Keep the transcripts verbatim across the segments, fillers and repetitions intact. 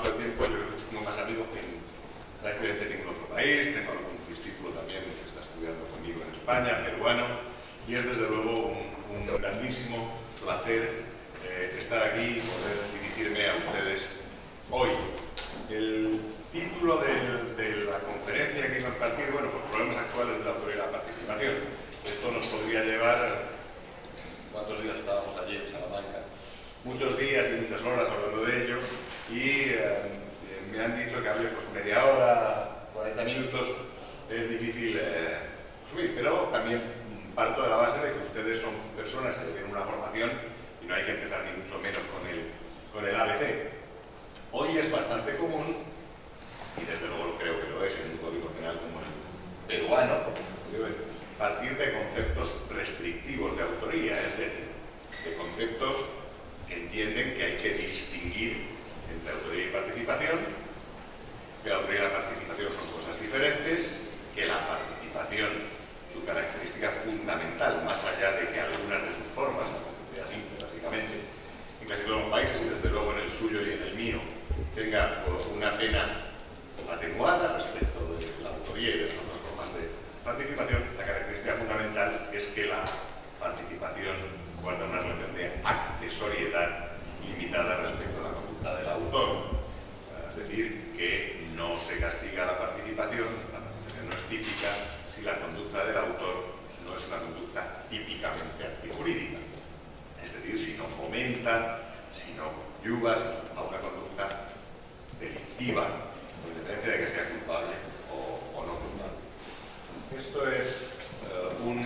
paso del tiempo yo creo que tengo más amigos que en, prácticamente ningún otro país. Tengo algún discípulo también que está estudiando conmigo en España, peruano, y es desde luego un, un grandísimo placer eh, estar aquí y poder dirigirme a ustedes hoy. El título de, de la conferencia que iba a impartir, bueno, pues problemas actuales de la autoría y la participación. Esto nos podría llevar, ¿cuántos días estábamos allí en Salamanca? Muchos días y muchas horas hablando de ello, y eh, me han dicho que hable pues media hora, cuarenta minutos, es difícil eh, subir, pero también parto de la base de que ustedes son personas que tienen una formación y no hay que empezar ni mucho menos con el, con el A B C. Hoy es bastante común, y desde luego lo creo que lo es en un código penal como el peruano, partir de conceptos restrictivos de autoría, es decir, de conceptos que entienden que hay que distinguir entre autoría y participación, que la autoría y la participación son cosas diferentes, que la participación, su característica fundamental, más allá de que algunas de sus formas, la complejidad simple, básicamente, en casi todos los países y desde luego en el suyo y en el mío, tenga una pena atenuada respecto de la autoría y de las otras formas de participación, la característica fundamental es que la participación guarda una relación de accesoriedad limitada respecto a la conducta del autor. Es decir, que no se castiga la participación, la participación no es típica si la conducta del autor no es una conducta típicamente antijurídica. Es decir, si no fomenta, si no coadyuva a una conducta delictiva, con independencia de que sea culpable o, o no culpable. Esto es uh, un,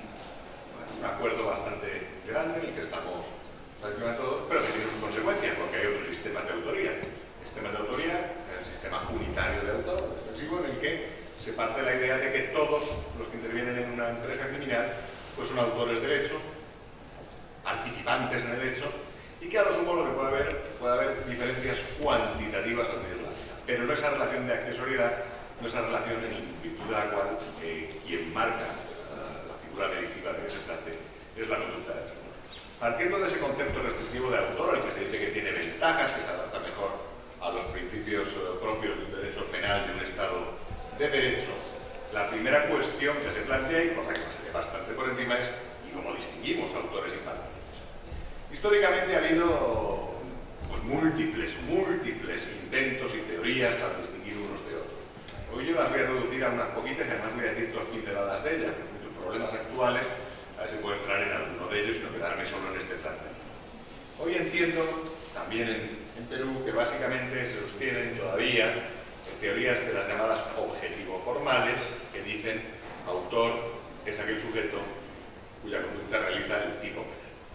un acuerdo bastante grande en el que estamos prácticamente todos, pero que tiene sus consecuencias, porque hay otros sistemas de autoría. Sistemas de autoría, el sistema unitario de autor, extensivo, en el que se parte de la idea de que todos los que intervienen en una empresa criminal pues son autores del hecho, participantes en el hecho, y que a lo sumo lo que puede haber, puede haber diferencias cuantitativas al medir la vida. Pero no esa relación de accesoriedad, no esa relación en virtud de la cual eh, quien marca uh, la figura delictiva de que se trate es la conducta del autor. Partiendo de ese concepto restrictivo de autor, al que se dice que tiene ventajas, que se adapta mejor a los principios uh, propios de un derecho penal de un Estado de derecho, la primera cuestión que se plantea, y por la que pasaré bastante por encima, es ¿y cómo distinguimos autores y partícipes? Históricamente ha habido pues, múltiples, múltiples intentos y teorías para distinguir unos de otros. Hoy yo las voy a reducir a unas poquitas y además voy a decir dos pinceladas de ellas, porque muchos problemas actuales, a ver si puedo entrar en alguno de ellos y no quedarme solo en este planteamiento. Hoy entiendo, también en, en Perú, que básicamente se sostienen todavía en teorías de las llamadas objetivo-formales, que dicen autor es aquel sujeto cuya conducta realiza el tipo.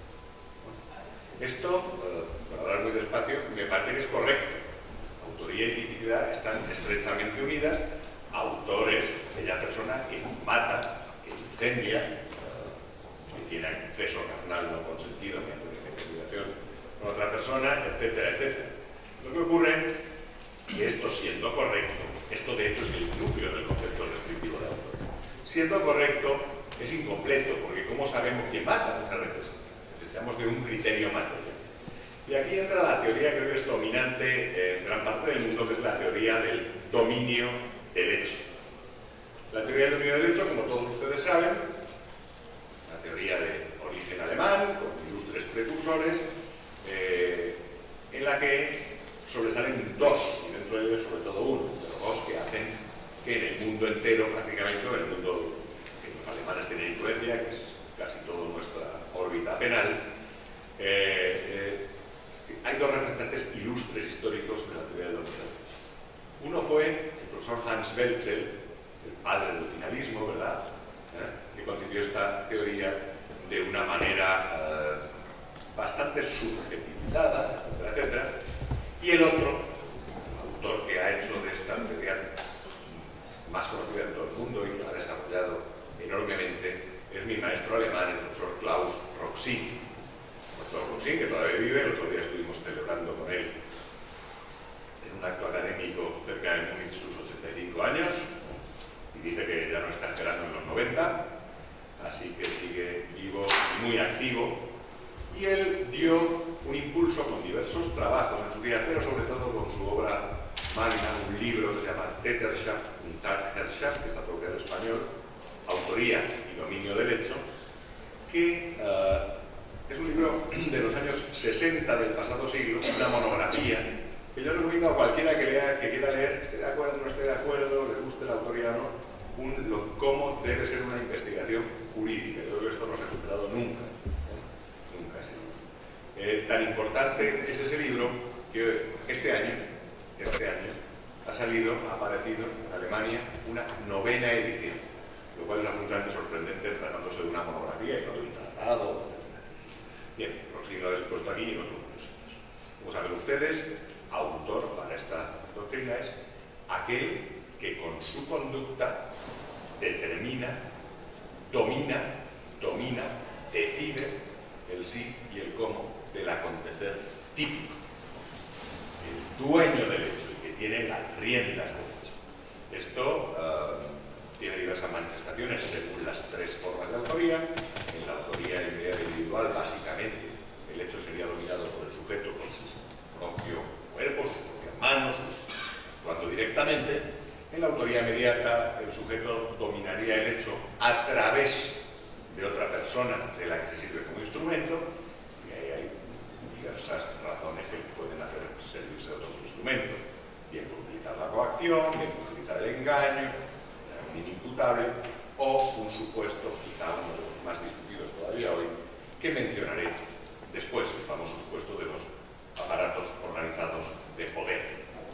Esto, para hablar muy despacio, me parece que es correcto. Autoría y tipicidad están estrechamente unidas. Autor es aquella persona que mata, que incendia, que tiene acceso carnal no consentido mediante comunicación con otra persona, etcétera, etcétera. Lo que ocurre es que esto, siendo correcto, esto de hecho es el núcleo del concepto restrictivo de autor, siendo correcto, es incompleto, porque ¿cómo sabemos quién mata muchas veces? Necesitamos de un criterio material. Y aquí entra la teoría que hoy es dominante en gran parte del mundo, que es la teoría del dominio del hecho. La teoría del dominio del hecho, como todos ustedes saben, una teoría de origen alemán, con ilustres precursores, eh, en la que sobresalen dos, y dentro de ellos sobre todo uno, pero dos que hacen que en el mundo entero, prácticamente, en el mundo que los alemanes tienen influencia, que es casi toda nuestra órbita penal, eh, eh, hay dos representantes ilustres históricos de la teoría del dominio del hecho. Uno fue el profesor Hans Welzel, el padre del finalismo, ¿verdad?, ¿Eh? que concibió esta teoría de una manera eh, bastante subjetivizada, etcétera, etcétera. Y el otro, el autor que ha hecho de esta teoría más conocida en todo el mundo y que la ha desarrollado enormemente, es mi maestro alemán, el profesor Klaus Roxin. Klaus Roxin, que todavía vive, el otro día estuvimos celebrando con él en un acto académico cerca de Múnich sus ochenta y cinco años, y dice que ya no está esperando en los noventa, así que sigue vivo y muy activo. Y él dio un impulso con diversos trabajos en su vida, pero sobre todo con Magna, un libro que se llama Täterschaft und Tatherrschaft, que está traducido al español, autoría y dominio del hecho, que uh, es un libro de los años sesenta del pasado siglo, una monografía, que yo recomiendo a cualquiera que, lea, que quiera leer, esté de acuerdo, no esté de acuerdo, le guste el autoría o no, un, lo, cómo debe ser una investigación jurídica. Yo creo que esto no se ha superado nunca. ¿eh? Nunca ha sido. Eh, tan importante es ese libro que este año, este año ha salido, ha aparecido en Alemania una novena edición, lo cual es absolutamente sorprendente tratándose de una monografía y no de un tratado. Bien, Roxin lo he expuesto aquí y no son muchos años. Como saben ustedes, autor para esta doctrina es aquel que con su conducta determina, domina, domina, decide el sí y el cómo del acontecer típico. El dueño del hecho, el que tiene las riendas del hecho. Esto uh, tiene diversas manifestaciones según las tres formas de autoría. En la autoría individual, básicamente, el hecho sería dominado por el sujeto con su propio cuerpo, sus propias manos, cuando directamente. En la autoría inmediata, el sujeto dominaría el hecho a través de otra persona de la que se sirve como instrumento, y ahí hay diversas razones que pueden hacer servirse de otros instrumentos. Bien por utilizar la coacción, bien por utilizar el engaño, un inimputable, o un supuesto, quizá uno de los más discutidos todavía hoy, que mencionaré después, el famoso supuesto de los aparatos organizados de poder.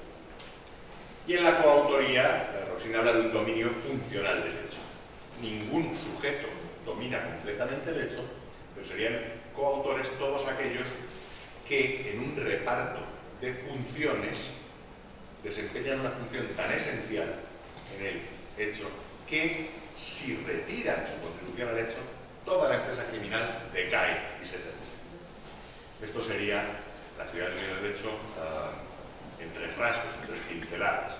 Y en la coautoría, Roxin habla de un dominio funcional del hecho. Ningún sujeto domina completamente el hecho, pero serían coautores todos aquellos que en un reparto de funciones desempeñan una función tan esencial en el hecho que si retiran su contribución al hecho, toda la empresa criminal decae y se termina. Esto sería la teoría del dominio del hecho uh, en tres rasgos, en tres pinceladas.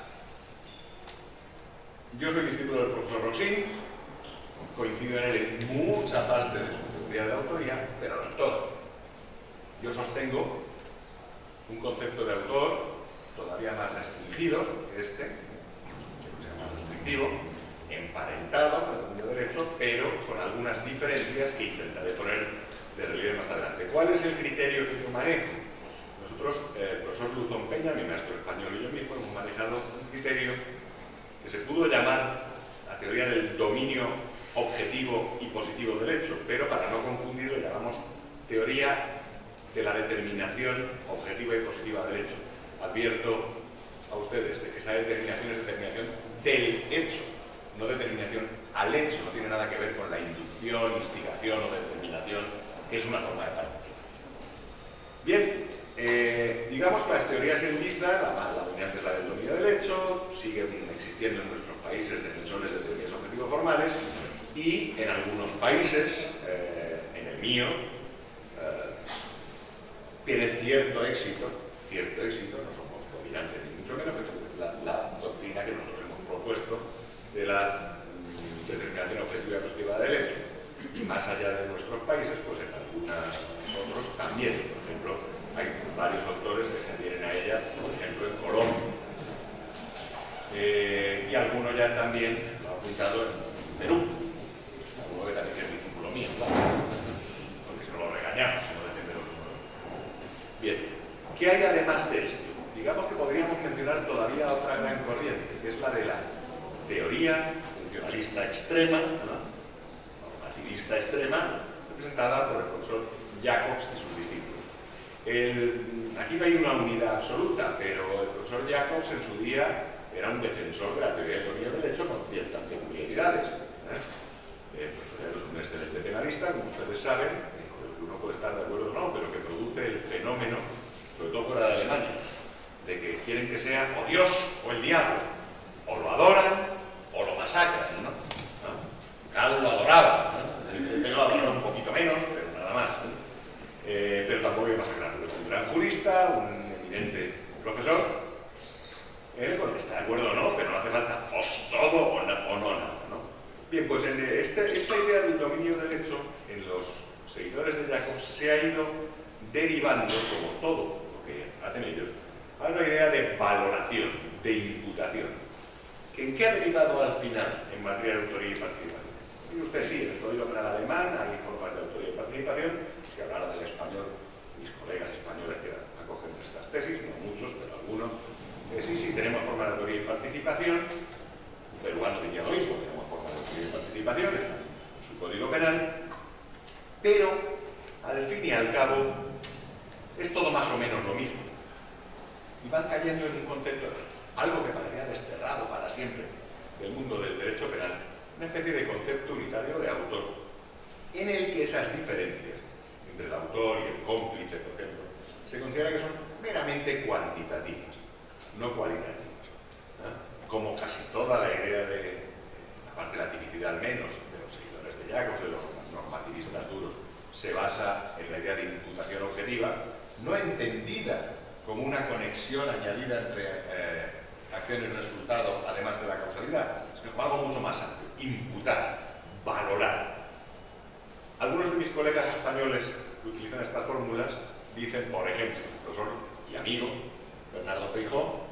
Yo soy discípulo del profesor Roxin, coincido en él en mucha parte de su teoría de la autoría, pero no en todo. Yo sostengo un concepto de autor todavía más restringido que este, que sea más restrictivo, emparentado con el dominio del hecho, pero con algunas diferencias que intentaré poner de relieve más adelante. ¿Cuál es el criterio que yo manejo? Nosotros, eh, el profesor Luzón Peña, mi maestro español y yo mismo, hemos manejado un criterio que se pudo llamar la teoría del dominio objetivo y positivo del hecho, pero para no confundirlo llamamos teoría de la determinación objetiva y positiva del hecho. Advierto a ustedes de que esa determinación es determinación del hecho, no determinación al hecho, no tiene nada que ver con la inducción, instigación o determinación, que es una forma de participación. Bien, eh, digamos que las teorías en vista, la más la dominante es la del dominio del hecho, siguen existiendo en nuestros países defensores de teorías objetivos formales y en algunos países, eh, en el mío, eh, tiene cierto éxito, cierto éxito, no somos dominantes ni mucho menos, pero la, la doctrina que nosotros hemos propuesto de la mm, determinación objetiva y positiva del hecho. Y más allá de nuestros países, pues en algunos otros también. Por ejemplo, hay varios autores que se adhieren a ella, por ejemplo, en Colombia. Eh, y alguno ya también lo ha apuntado en Perú. Alguno que también es discípulo mío, claro. Porque si no lo regañamos, si no depende de lo que uno. Bien, ¿qué hay además de esto? Digamos que podríamos mencionar todavía otra gran corriente, que es la de la teoría funcionalista extrema, ¿no? Normativista extrema, representada por el profesor Jacobs y sus discípulos. El, aquí no hay una unidad absoluta, pero el profesor Jacobs en su día era un defensor de la teoría del dominio del hecho con ciertas peculiaridades. ¿eh? El profesor es un excelente penalista, como ustedes saben, con el que uno puede estar de acuerdo o no, pero que produce el fenómeno, sobre todo fuera de Alemania, de que quieren que sea o Dios o el diablo, o lo adoran o lo masacran, ¿no? ¿no? Cal lo adoraba, ¿no? El que lo adoraba un poquito menos, pero nada más, ¿no? eh, pero tampoco hay que masacrarlo. Es un gran jurista, un eminente profesor, él con el que está de acuerdo o no, pero no hace falta os todo o no, o no nada, ¿no? Bien, pues en este, esta idea del dominio del hecho en los seguidores de Jacobs se ha ido derivando, como todo lo que hacen ellos, a una idea de valoración de imputación. ¿En qué ha derivado al final en materia de autoría y participación? Y usted sí, en el Código Penal alemán hay formas de autoría y participación. Si hablara del español, mis colegas españoles que acogen estas tesis, no muchos, pero algunos, eh, sí, sí, tenemos formas de autoría y participación. Un peruano diría lo mismo, tenemos formas de autoría y participación, está en su Código Penal, pero al fin y al cabo es todo más o menos lo mismo. Y van cayendo en un concepto, algo que parecía desterrado para siempre del mundo del derecho penal, una especie de concepto unitario de autor, en el que esas diferencias entre el autor y el cómplice, por ejemplo, se considera que son meramente cuantitativas, no cualitativas, ¿no? Como casi toda la idea de, la parte de la tipicidad al menos, de los seguidores de Jacobs, de los normativistas duros, se basa en la idea de imputación objetiva, no entendida como una conexión añadida entre eh, acción y resultado, además de la causalidad, sino como algo mucho más amplio: imputar, valorar. Algunos de mis colegas españoles que utilizan estas fórmulas dicen, por ejemplo, el profesor y amigo Bernardo Feijó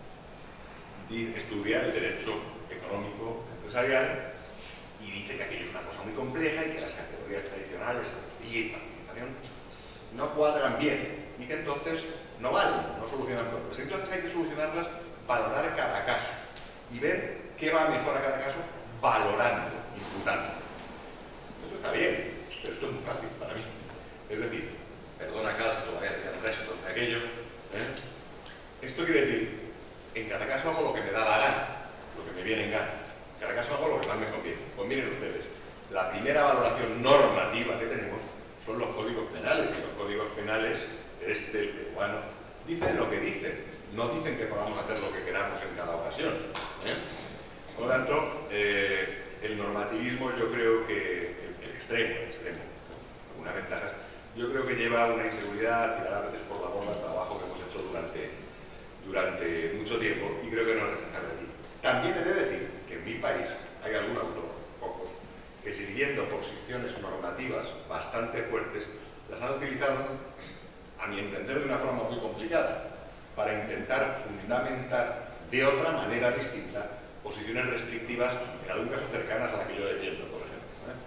estudia el derecho económico empresarial y dice que aquello es una cosa muy compleja y que las categorías tradicionales, autoría y participación, no cuadran bien y que entonces no valen, no solucionan problemas. Entonces hay que solucionarlas, valorar cada caso y ver qué va mejor a cada caso valorando, imputando. Esto está bien, pero esto es muy fácil para mí. Es decir, perdona Carlos, todavía quedan restos de aquello, ¿eh? Esto quiere decir, en cada caso hago lo que me da la gana, lo que me viene en gana. En cada caso hago lo que más me conviene. Pues miren ustedes, la primera valoración normativa que tenemos son los códigos penales, y los códigos penales, este, el peruano, dicen lo que dicen, no dicen que podamos hacer lo que queramos en cada ocasión, ¿eh? Por lo tanto, eh, el normativismo, yo creo que el, el extremo, el extremo, ¿no? Algunas ventajas, yo creo que lleva una inseguridad, tirar a veces por la borda el trabajo que hemos hecho durante, durante mucho tiempo, y creo que no es necesario aquí. También he de decir que en mi país hay algún autor, pocos, que sirviendo posiciones normativas bastante fuertes, las han utilizado, a mi entender, de una forma muy complicada, para intentar fundamentar de otra manera distinta posiciones restrictivas, en algún caso cercanas a la que yo defiendo, por ejemplo, ¿eh?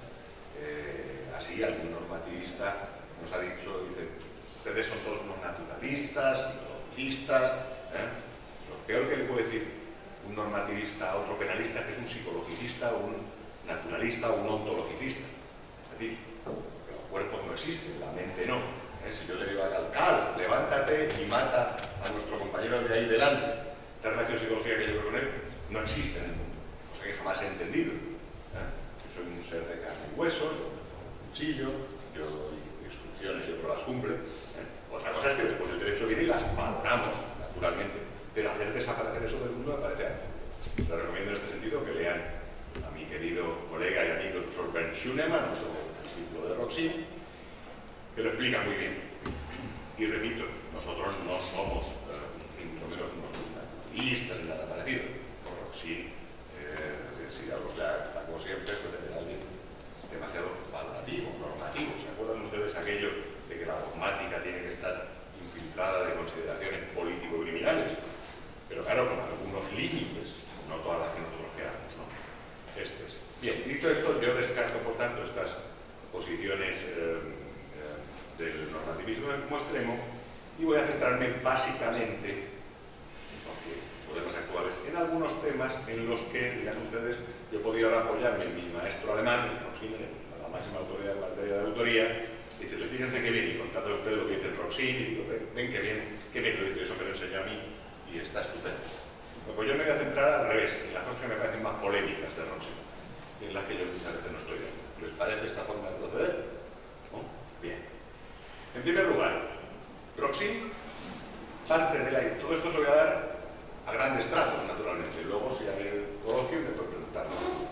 Eh, así, algún normativista nos ha dicho, dice, ustedes son todos unos naturalistas, psicologistas, ¿eh? Lo peor que le puede decir un normativista a otro penalista es que es un psicologicista, un naturalista o un ontologicista. Es decir, que los cuerpos no existen, la mente no. ¿Eh? Si yo le digo al alcalde, levántate y mata a nuestro compañero de ahí delante, la relación psicológica que yo veo con él no existe en el mundo, cosa que jamás he entendido. ¿Eh? Yo soy un ser de carne y hueso, yo tengo un cuchillo, yo doy instrucciones y otro las cumple. ¿Eh? Otra cosa es que después el derecho viene y las valoramos, naturalmente, pero hacer desaparecer eso del mundo me parece algo. Les recomiendo en este sentido que lean a mi querido colega y amigo el profesor Bernd Schunemann, otro discípulo de Roxin, que lo explica muy bien. Y repito, nosotros no somos, eh, ni mucho menos unos naturalistas ni nada parecido. Por Roxin, eh, si algo se atacó siempre, pues de alguien demasiado valorativo, normativo. ¿Se acuerdan ustedes aquello de que la dogmática tiene que estar infiltrada de consideraciones político-criminales? Pero claro, con algunos límites, no todas las que nosotros queramos, ¿no? Este es. Bien, dicho esto, yo descarto, por tanto, estas posiciones eh, eh, del normativismo como extremo y voy a centrarme básicamente, aunque problemas actuales, en algunos temas en los que, digan ustedes, yo he podido ahora apoyarme en mi maestro alemán, Roxin, la máxima autoridad en materia de autoría, y decirle, fíjense que bien, y contadle a ustedes lo que dice Roxin, y digo, ven, ven que bien, que bien lo dice, eso me lo enseñó a mí, y está estupendo. Pues yo me voy a centrar al revés, en las cosas que me parecen más polémicas de Roxin, y en las que yo muchas veces no estoy de acuerdo. ¿Les parece esta forma de proceder? ¿No? Bien. En primer lugar, Roxin parte de la... Todo esto se lo voy a dar a grandes trazos, naturalmente. Luego, si hay el coloquio, me puede preguntar.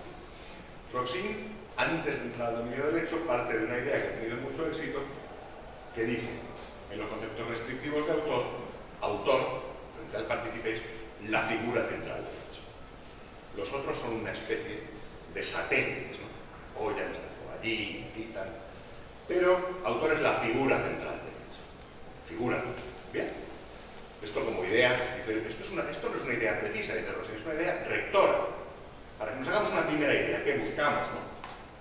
Roxin, antes de entrar al dominio de derecho, parte de una idea que ha tenido mucho éxito, que dice, en los conceptos restrictivos de autor, autor, frente al participes, la figura central del derecho. Los otros son una especie de satélites, ¿no? Oyan está por allí, y tal. Pero autor es la figura central del derecho. Figura. Bien. esto como idea, dice, esto, es una, esto no es una idea precisa, dice Rossi, es una idea rectora. Para que nos hagamos una primera idea, ¿qué buscamos, no?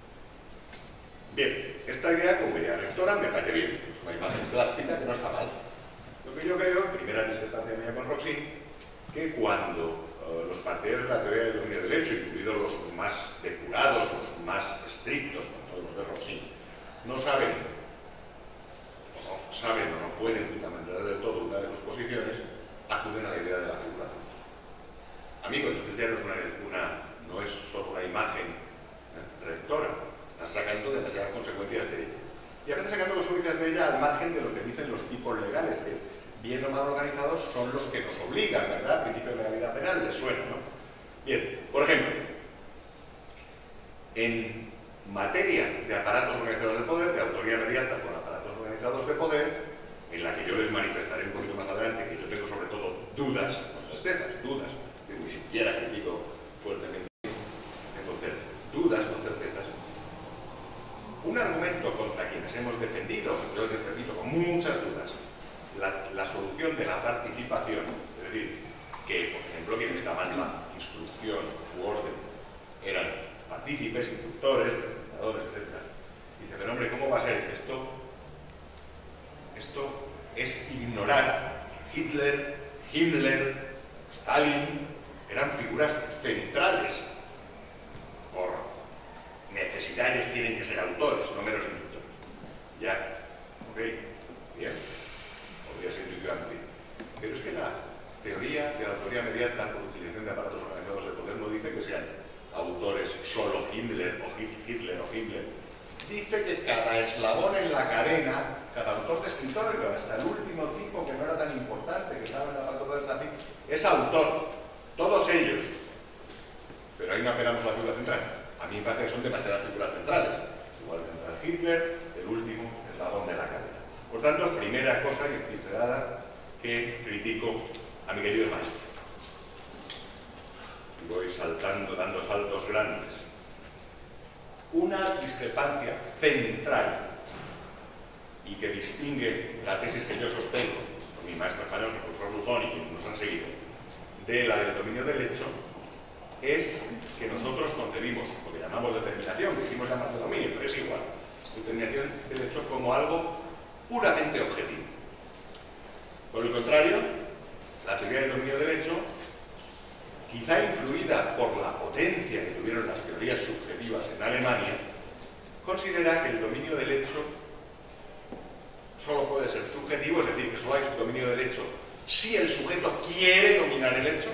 Bien, esta idea como idea rectora me parece bien, es una imagen plástica que no está mal. Lo que yo creo, primera discrepancia mía con Rossi, que cuando uh, los partidarios de la teoría del dominio del hecho, incluidos los más depurados, los más estrictos, como son los de Rossi, no saben, o no saben o no pueden fundamentar del todo una de sus posiciones, acuden a la idea de la figuración. Amigo, entonces ya no es, una, una, no es solo una imagen ¿eh? rectora, estás sacando demasiadas consecuencias de ella. Y a veces sacando consecuencias de ella al margen de lo que dicen los tipos legales, que bien o mal organizados son los que nos obligan, ¿verdad? Principio de legalidad penal, les suena, ¿no? Bien, por ejemplo, en materia de aparatos organizados de poder, de autoría mediata por aparatos organizados de poder, en la que yo les manifestaré un poquito más adelante, que yo tengo sobre todo dudas, no certezas, dudas, que ni siquiera critico fuertemente, tengo dudas, no certezas. Un argumento contra quienes hemos defendido, yo les repito, con muchas dudas, la, la solución de la participación, es decir, que, por ejemplo, quienes daban la instrucción u orden eran partícipes, instructores, determinadores, etcétera. Dice, pero hombre, ¿cómo va a ser esto? Esto es ignorar. Hitler, Himmler, Stalin eran figuras centrales. Por necesidades tienen que ser autores, no meros instructores. Ya, ok, bien, podría ser intuitivamente. Pero es que la teoría de la autoría mediata por utilización de aparatos organizados de poder no dice que sean autores solo Himmler o Hitler o Himmler. Dice que cada eslabón en la cadena, cada autor de escritores, hasta el último tipo que no era tan importante, que estaba en el aparato del nazi, es autor. Todos ellos. Pero ahí no apelamos a la figura central. A mí me parece que son demasiadas figuras centrales. Igual que Hitler, el último eslabón de la cadena. Por tanto, primera cosa y pincelada que critico a mi querido maestro. Voy saltando, dando saltos grandes. Una discrepancia central y que distingue la tesis que yo sostengo con mi maestro español, el profesor Luzón, y quienes nos han seguido, de la del dominio del hecho, es que nosotros concebimos lo que llamamos determinación, que hicimos llamar de dominio, pero es igual, determinación del hecho como algo puramente objetivo. Por el contrario, la teoría del dominio del hecho, quizá influida por la potencia que tuvieron las teorías subjetivas en Alemania, considera que el dominio del hecho solo puede ser subjetivo, es decir, que solo hay dominio del hecho si el sujeto quiere dominar el hecho,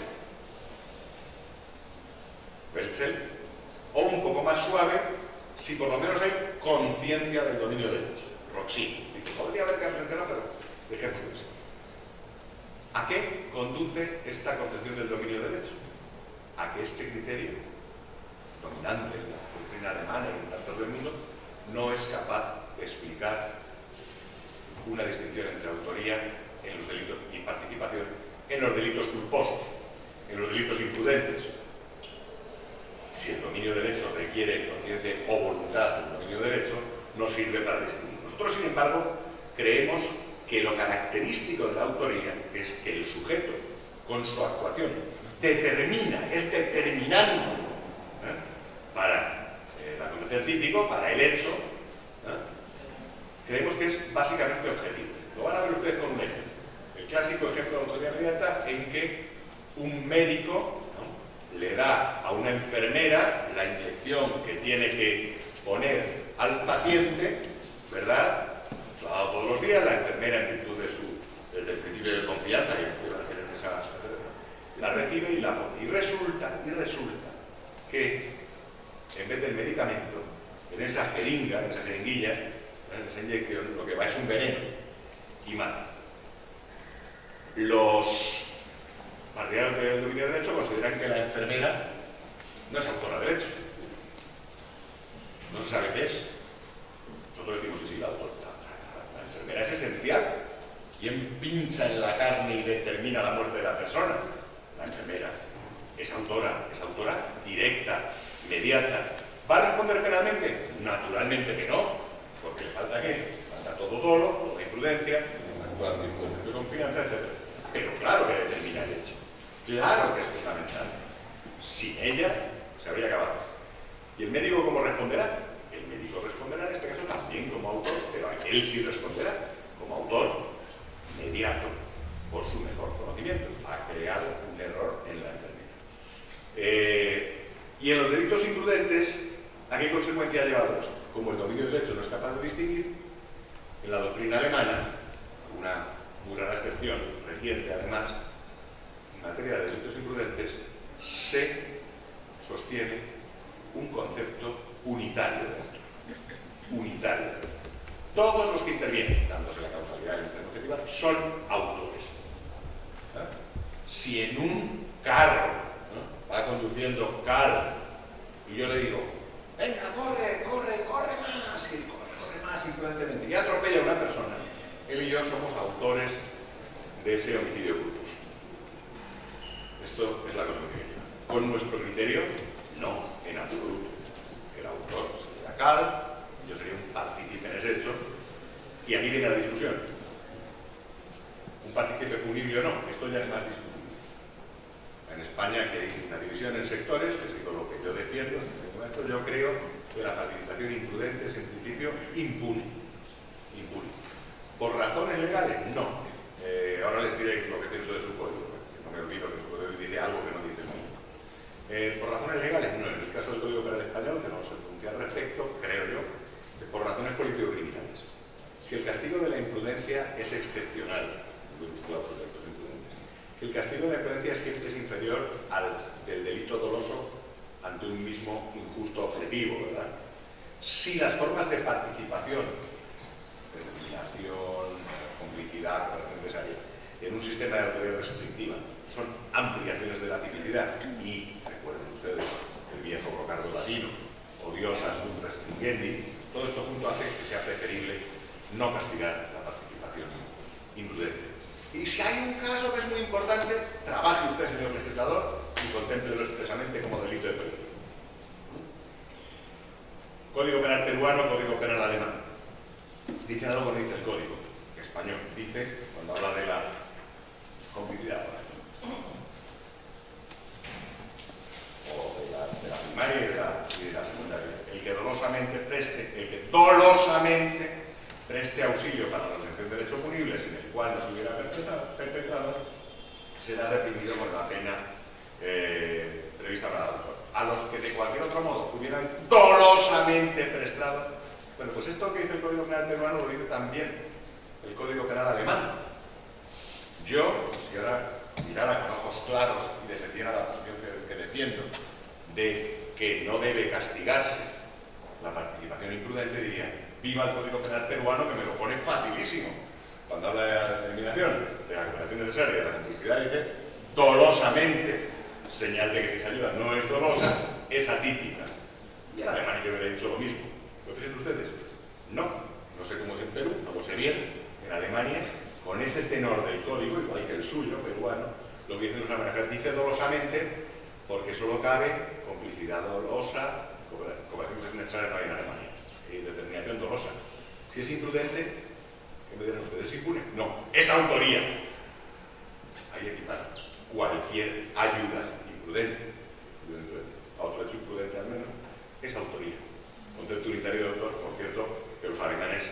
Welzel, o un poco más suave, si por lo menos hay conciencia del dominio del hecho, Roxy. Podría haber casos en que no, pero ejemplos. ¿A qué conduce esta concepción del dominio del hecho? A que este criterio, dominante en la doctrina alemana y en el resto del mundo, no es capaz de explicar una distinción entre autoría en los delitos y participación en los delitos culposos, en los delitos imprudentes. Si el dominio del hecho requiere conciencia o voluntad del dominio del hecho, no sirve para distinguir. Nosotros, sin embargo, creemos que lo característico de la autoría es que el sujeto, con su actuación, determina, es determinante ¿eh? para eh, el acontecer típico, para el hecho, ¿eh? creemos que es básicamente objetivo. Lo van a ver ustedes con un ejemplo. El clásico ejemplo de autoría inmediata en que un médico ¿no? le da a una enfermera la inyección que tiene que poner al paciente, ¿verdad? Lo ha dado todos los días, la enfermera, en virtud de su, del principio de confianza que puede tener esa, la recibe y la pone. Y resulta, y resulta que en vez del medicamento, en esa jeringa, en esa jeringuilla, en esa inyección, lo que va es un veneno y mata. Los partidarios del dominio del hecho consideran que la enfermera no es autora del hecho. No se sabe qué es. Nosotros decimos, sí, sí, la autora. La, la enfermera es esencial. ¿Quién pincha en la carne y determina la muerte de la persona? La enfermera. Es autora, es autora directa, inmediata. ¿Va a responder penalmente? Naturalmente que no, porque le falta qué? Falta todo dolo, toda imprudencia, actuar de confianza, etcétera. Pero claro, Claro que es fundamental. Sin ella se habría acabado. ¿Y el médico cómo responderá? El médico responderá en este caso también como autor, pero él sí responderá como autor mediato por su mejor conocimiento. Ha creado un error en la enfermedad. Eh, y en los delitos imprudentes, ¿a qué consecuencia ha llevado esto? Como el dominio del hecho no es capaz de distinguir, en la doctrina alemana, una muy rara excepción, reciente además, en materia de delitos imprudentes, se sostiene un concepto unitario. Unitario. Todos los que intervienen, dándose la causalidad y la intención objetiva, son autores. ¿Eh? Si en un carro, ¿no?, va conduciendo Carl y yo le digo, venga, corre, corre, corre más, y corre, corre más imprudentemente, y atropella a una persona, él y yo somos autores de ese homicidio culposo. Esto es la consecuencia. Con nuestro criterio, no, en absoluto. El autor sería Carl, yo sería un partícipe en ese hecho, y aquí viene la discusión. Un partícipe punible o no, esto ya es más discutible. En España, que hay una división en sectores, que es lo que yo defiendo, yo creo que la participación imprudente es en principio impune. Impune. ¿Por razones legales? No. Eh, ahora les diré lo que pienso de su código, que no me olvido que su código dice algo que no dice el mío. Eh, por razones legales, no. En el caso del Código Penal Español, que no se pronuncia al respecto, creo yo, que por razones político-criminales. Si el castigo de la imprudencia es excepcional, de los clausos de actos imprudentes, si el castigo de la imprudencia siempre es inferior al del delito doloso ante un mismo injusto objetivo, ¿verdad? Si las formas de participación, determinación, complicidad, cooperación necesaria, en un sistema de autoridad restrictiva son ampliaciones de la tipicidad y, recuerden ustedes, el viejo brocardo latino, odiosa sum restringendi, todo esto junto hace que sea preferible no castigar la participación imprudente. Y si hay un caso que es muy importante, trabaje usted, señor legislador, y contémplelo expresamente como delito de peligro. Código penal peruano, código penal alemán. Dice algo que dice el código español. Dice, cuando habla de la complicidad, o de la, de la primaria y de la, y de la secundaria, el que dolosamente preste, el que dolosamente preste auxilio para la obtención de derecho punible sin el cual no se hubiera perpetrado, será reprimido con la pena eh, prevista para el autor. A los que de cualquier otro modo hubieran dolosamente prestado, bueno, pues esto que dice el Código Penal peruano lo dice también el Código Penal alemán. Yo, si ahora mirara con ojos claros y defendiera la posición que, que defiendo de que no debe castigarse la participación imprudente, diría, viva el Código Penal peruano, que me lo pone facilísimo. Cuando habla de la determinación, de la cooperación necesaria, de la complicidad, dice dolosamente, señal de que si esa ayuda no es dolosa, es atípica. Y en Alemania yo hubiera dicho lo mismo. ¿Lo piensan ustedes? No. No sé cómo es en Perú, no lo sé bien. En Alemania, con ese tenor del código, igual que el suyo, peruano, lo que dice de una manera que dice dolosamente, porque solo cabe complicidad dolosa, cooperación necesaria no hay en Alemania, y determinación dolosa. Si es imprudente, ¿qué me dirán ustedes? ¿Es impune? No, es autoría. Ahí equipara cualquier ayuda imprudente, a otro hecho imprudente al menos, es autoría. Concepto unitario de autor, por cierto, que los alemanes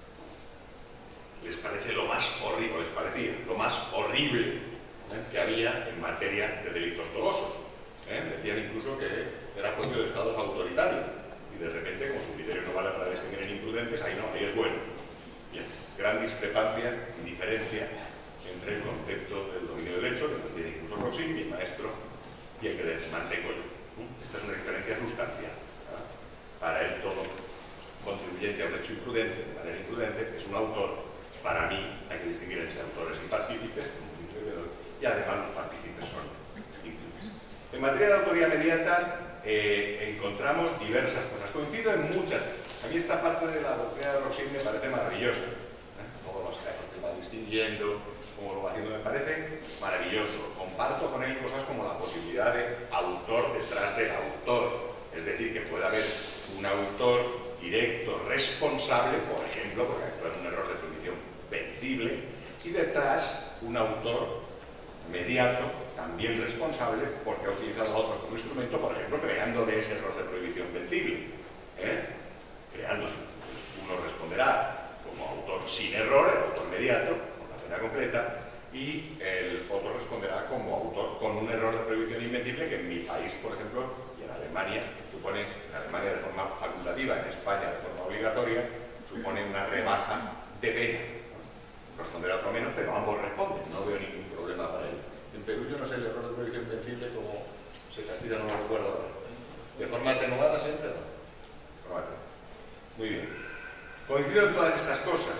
les parece lo más horrible, les parecía lo más horrible ¿eh? que había en materia de delitos dolosos. ¿eh? Decían incluso que era propio de estados autoritarios. Y de repente, como su criterio no vale para distinguir en imprudentes, ahí no, ahí es bueno. Bien, gran discrepancia y diferencia entre el concepto del dominio del hecho, que mantiene incluso Roxin, mi maestro, y el que mantengo yo. Esta es una diferencia sustancial. ¿no? Para él, todo contribuyente a un hecho imprudente, de manera imprudente, es un autor. Para mí, hay que distinguir entre autores y partícipes, y además los partícipes son imprudentes. En materia de autoría mediata, eh, encontramos diversas cosas. Coincido en muchas. A mí esta parte de la doctrina de Roxin me parece maravillosa. ¿eh? Todos los casos que va distinguiendo, como lo va haciendo, me parece maravilloso. Comparto con él cosas como la posibilidad de autor detrás del autor. Es decir, que pueda haber un autor directo, responsable, por ejemplo, porque actúa en un error de transmisión vencible, y detrás un autor mediato, también responsable, porque ha utilizado a otro como instrumento, por ejemplo, creándole ese error de prohibición vencible. ¿eh? Creando, uno responderá como autor sin error, el autor mediato, con la pena completa, y el otro responderá como autor con un error de prohibición invencible que en mi país, por ejemplo, y en Alemania, supone, en Alemania de forma facultativa, en España de forma obligatoria, supone una rebaja de pena. Responderá otro menos, pero ambos responden, no veo ningún problema para ello. En Perú yo no sé el error de prohibición invencible como se castiga, no lo recuerdo ahora. ¿De forma atenuada siempre? No. Forma atenuada. Muy bien. Coincido en todas estas cosas,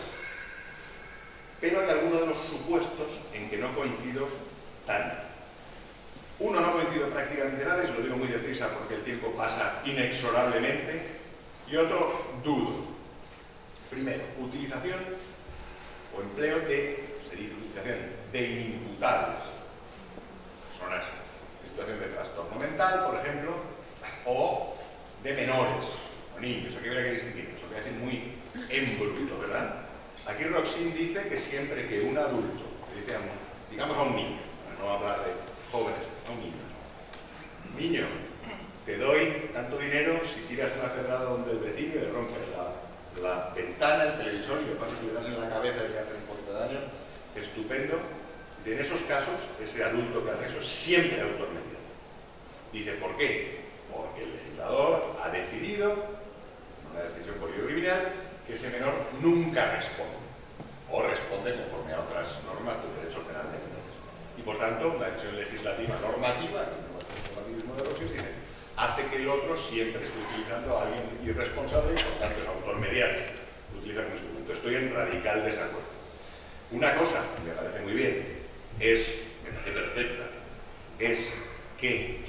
pero hay algunos de los supuestos en que no coincido tanto. Uno, no coincido prácticamente nada, y se lo digo muy deprisa porque el tiempo pasa inexorablemente, y otro, dudo. Primero, utilización o empleo de, se dice utilización de inimputables, personas en situación de trastorno mental, por ejemplo, o de menores, o niños. Aquí habría que distinguir, eso que decir muy en bruto, ¿verdad? Aquí Roxin dice que siempre que un adulto, le dice a un, digamos a un niño, para no hablar de jóvenes, a un niño, niño, te doy tanto dinero si tiras una pedrada donde el vecino y le rompes la, la ventana, el televisor y le pasas que le das en la cabeza y le hace un poquito de daño, estupendo. Y en esos casos, ese adulto que hace eso siempre es autor mediato. Dice, ¿por qué? Porque el legislador ha decidido, una decisión político criminal, que ese menor nunca responde, o responde conforme a otras normas del derecho penal de menores. Y por tanto, la decisión legislativa normativa, que no es el normativismo de Roxin, dice, hace que el otro siempre esté utilizando a alguien irresponsable y por tanto es autor mediato, lo utiliza como instrumento. Estoy en radical desacuerdo. Una cosa, me parece muy bien, es, me parece perfecta, es que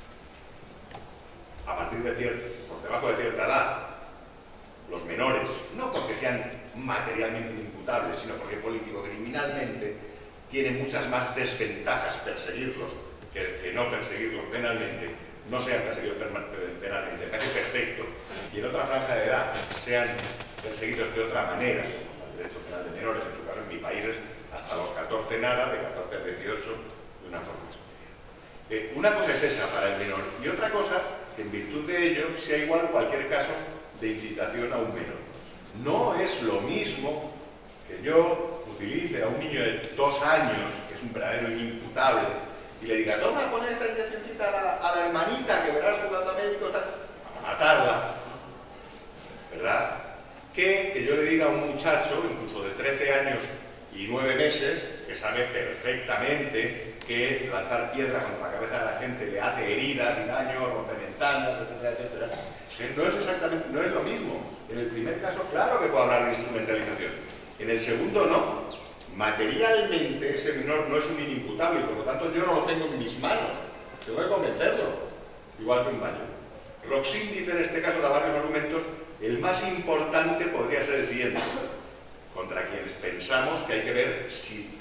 a partir de cierto, por debajo de cierta edad, los menores, no porque sean materialmente imputables, sino porque político-criminalmente tienen muchas más desventajas perseguirlos que, que no perseguirlos penalmente, no sean perseguidos penalmente, me parece perfecto, y en otra franja de edad sean perseguidos de otra manera, como el derecho penal de menores, en su caso en mi país es hasta los catorce nada, de catorce a dieciocho, de una forma especial. Eh, una cosa es esa para el menor, y otra cosa, que en virtud de ello sea igual cualquier caso de incitación a un menor. No es lo mismo que yo utilice a un niño de dos años, que es un verdadero inimputable, y le diga, toma, pon esta inyeccióncita a la, a la hermanita, que verás jugando a médico, tal, a matarla, ¿verdad? Que, que yo le diga a un muchacho, incluso de trece años y nueve meses, que sabe perfectamente que lanzar piedras contra la cabeza de la gente le hace heridas y daño, rompe ventanas, etcétera, etcétera. No es exactamente, no es lo mismo. En el primer caso, claro que puedo hablar de instrumentalización. En el segundo, no. Materialmente, ese menor no es un inimputable y por lo tanto yo no lo tengo en mis manos. Tengo que convencerlo. Igual que un baño. Roxin dice en este caso, da varios argumentos. El más importante podría ser el siguiente. Contra quienes pensamos que hay que ver si,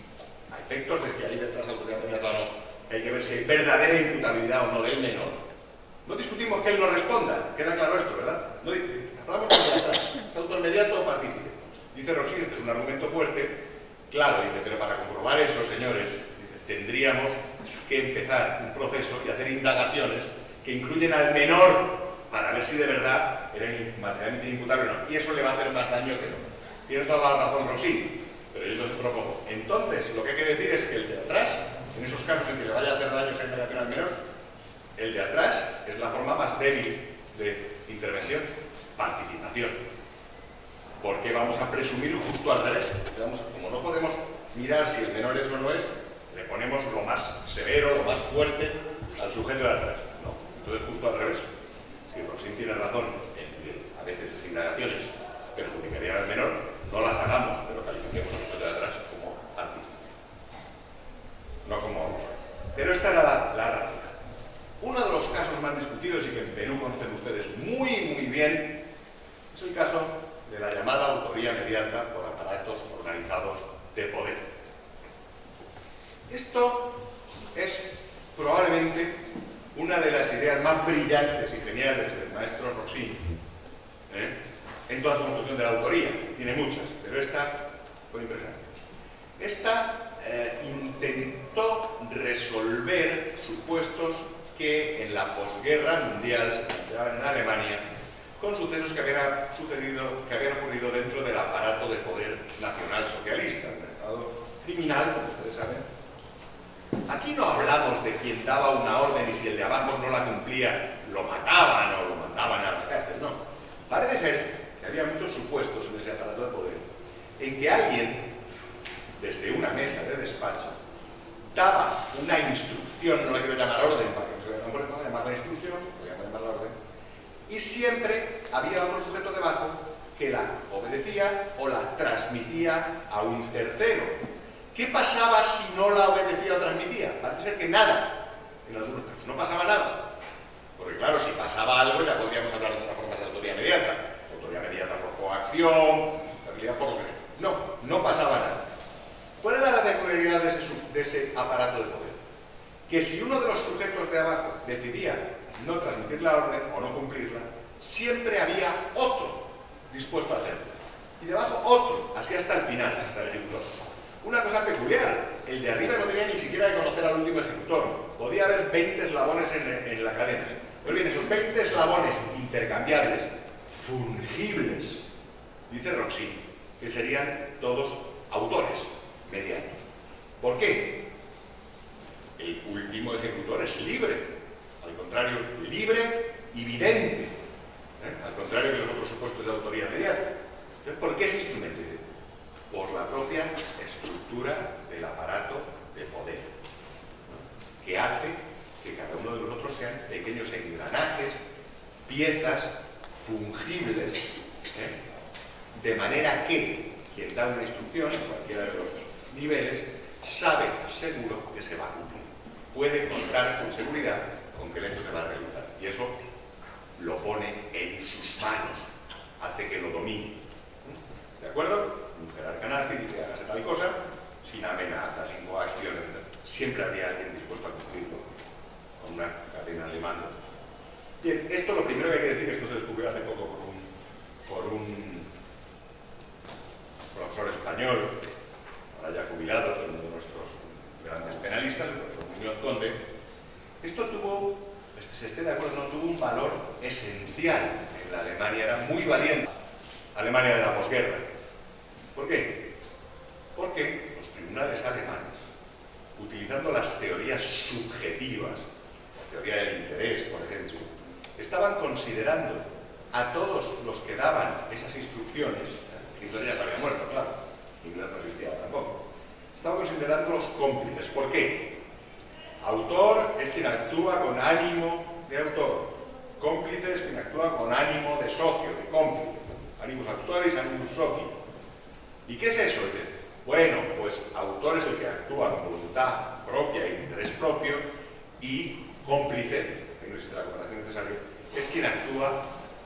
a efectos de que hay detrás de autoridad penal o no, hay que ver si hay verdadera imputabilidad o no del menor. No discutimos que él no responda, queda claro esto, ¿verdad? No, hablamos de atrás, es autor mediato o partícipe. Dice Roxin, este es un argumento fuerte, claro, dice, pero para comprobar eso, señores, dice, tendríamos que empezar un proceso y hacer indagaciones que incluyen al menor para ver si de verdad era materialmente imputable o no. Y eso le va a hacer más daño que no. Tiene toda la razón Roxin, pero yo no se propongo. Entonces, lo que hay que decir es que el de atrás, en esos casos en que le vaya a hacer daño esa indagación al menor, el de atrás es la forma más débil de intervención, participación. Porque vamos a presumir justo al revés. Vamos, como no podemos mirar si el menor es o no es, le ponemos lo más severo, lo más fuerte al sujeto de atrás. No, entonces justo al revés. Si Roxin tiene razón en que a veces las indagaciones perjudicarían al menor, no las hagamos, pero califiquemos al sujeto de atrás como partícipe. No como autor. Pero esta era la, la realidad. Uno de los casos más discutidos y que en Perú conocen ustedes muy, muy bien es el caso de la llamada autoría mediata por aparatos organizados de poder. Esto es probablemente una de las ideas más brillantes y geniales del maestro Roxin, ¿eh? en toda su construcción de la autoría. Tiene muchas, pero esta fue impresionante. Esta eh, intentó resolver supuestos que en la posguerra mundial se planteaban en Alemania con sucesos que habían sucedido, que habían ocurrido dentro del aparato de poder nacional socialista, un estado criminal, como ustedes saben. Aquí no hablamos de quien daba una orden y si el de abajo no la cumplía, lo mataban o lo mandaban a la cárcel, no. Parece ser que había muchos supuestos en ese aparato de poder en que alguien, desde una mesa de despacho, daba una instrucción, no la quiero llamar orden, para que no se vea tan fuerte, no llamarla instrucción, voy a llamarla orden, y siempre había otro sujeto debajo que la obedecía o la transmitía a un tercero. ¿Qué pasaba si no la obedecía o transmitía? Parece ser que nada, en algunos casos, no pasaba nada. Porque claro, si pasaba algo ya podríamos hablar de otras formas de autoría inmediata. Autoría inmediata por coacción, habilidad por lo que sea. No, no pasaba nada. ¿Cuál era la peculiaridad de ese, de ese aparato de poder? Que si uno de los sujetos de abajo decidía no transmitir la orden o no cumplirla, siempre había otro dispuesto a hacerlo. Y debajo otro, así hasta el final, hasta el ejecutor. Una cosa peculiar, el de arriba no tenía ni siquiera que conocer al último ejecutor. Podía haber veinte eslabones en, en la cadena. Pero bien, esos veinte eslabones intercambiables, fungibles, dice Roxy, que serían todos autores medianos. ¿Por qué? El último ejecutor es libre, al contrario, libre y vidente, ¿eh? Al contrario que los otros supuestos de autoría inmediata. Entonces, ¿por qué ese instrumento? Por la propia estructura del aparato de poder, ¿no? Que hace que cada uno de nosotros sean pequeños engranajes, piezas fungibles, ¿eh? De manera que quien da una instrucción en cualquiera de los niveles sabe seguro que se va a cumplir. Puede contar con seguridad con que el hecho se va a realizar. Y eso lo pone en sus manos, hace que lo domine. ¿De acuerdo? Un jerarca nazi dice, hágase tal cosa, sin amenaza, sin coacción, etcétera. Siempre habría alguien dispuesto a cumplirlo con una cadena de mando. Bien, esto lo primero que hay que decir, esto se descubrió hace poco por un, por un profesor español, ahora ya jubilado, uno de nuestros grandes penalistas, el profesor Muñoz Conde. Esto tuvo, se esté de acuerdo, no tuvo un valor esencial en la Alemania, era muy valiente. Alemania de la posguerra. ¿Por qué? Porque los tribunales alemanes, utilizando las teorías subjetivas, la teoría del interés, por ejemplo, estaban considerando a todos los que daban esas instrucciones, Hitler ya se había muerto, claro, Hitler no existía tampoco, estaban considerando los cómplices. ¿Por qué? Autor es quien actúa con ánimo de autor, cómplice es quien actúa con ánimo de socio, de cómplice. Animus actuaris, animus soci. ¿Y qué es eso? Bueno, pues autor es el que actúa con voluntad propia e interés propio, y cómplice, que no existe la comparación necesaria, es quien actúa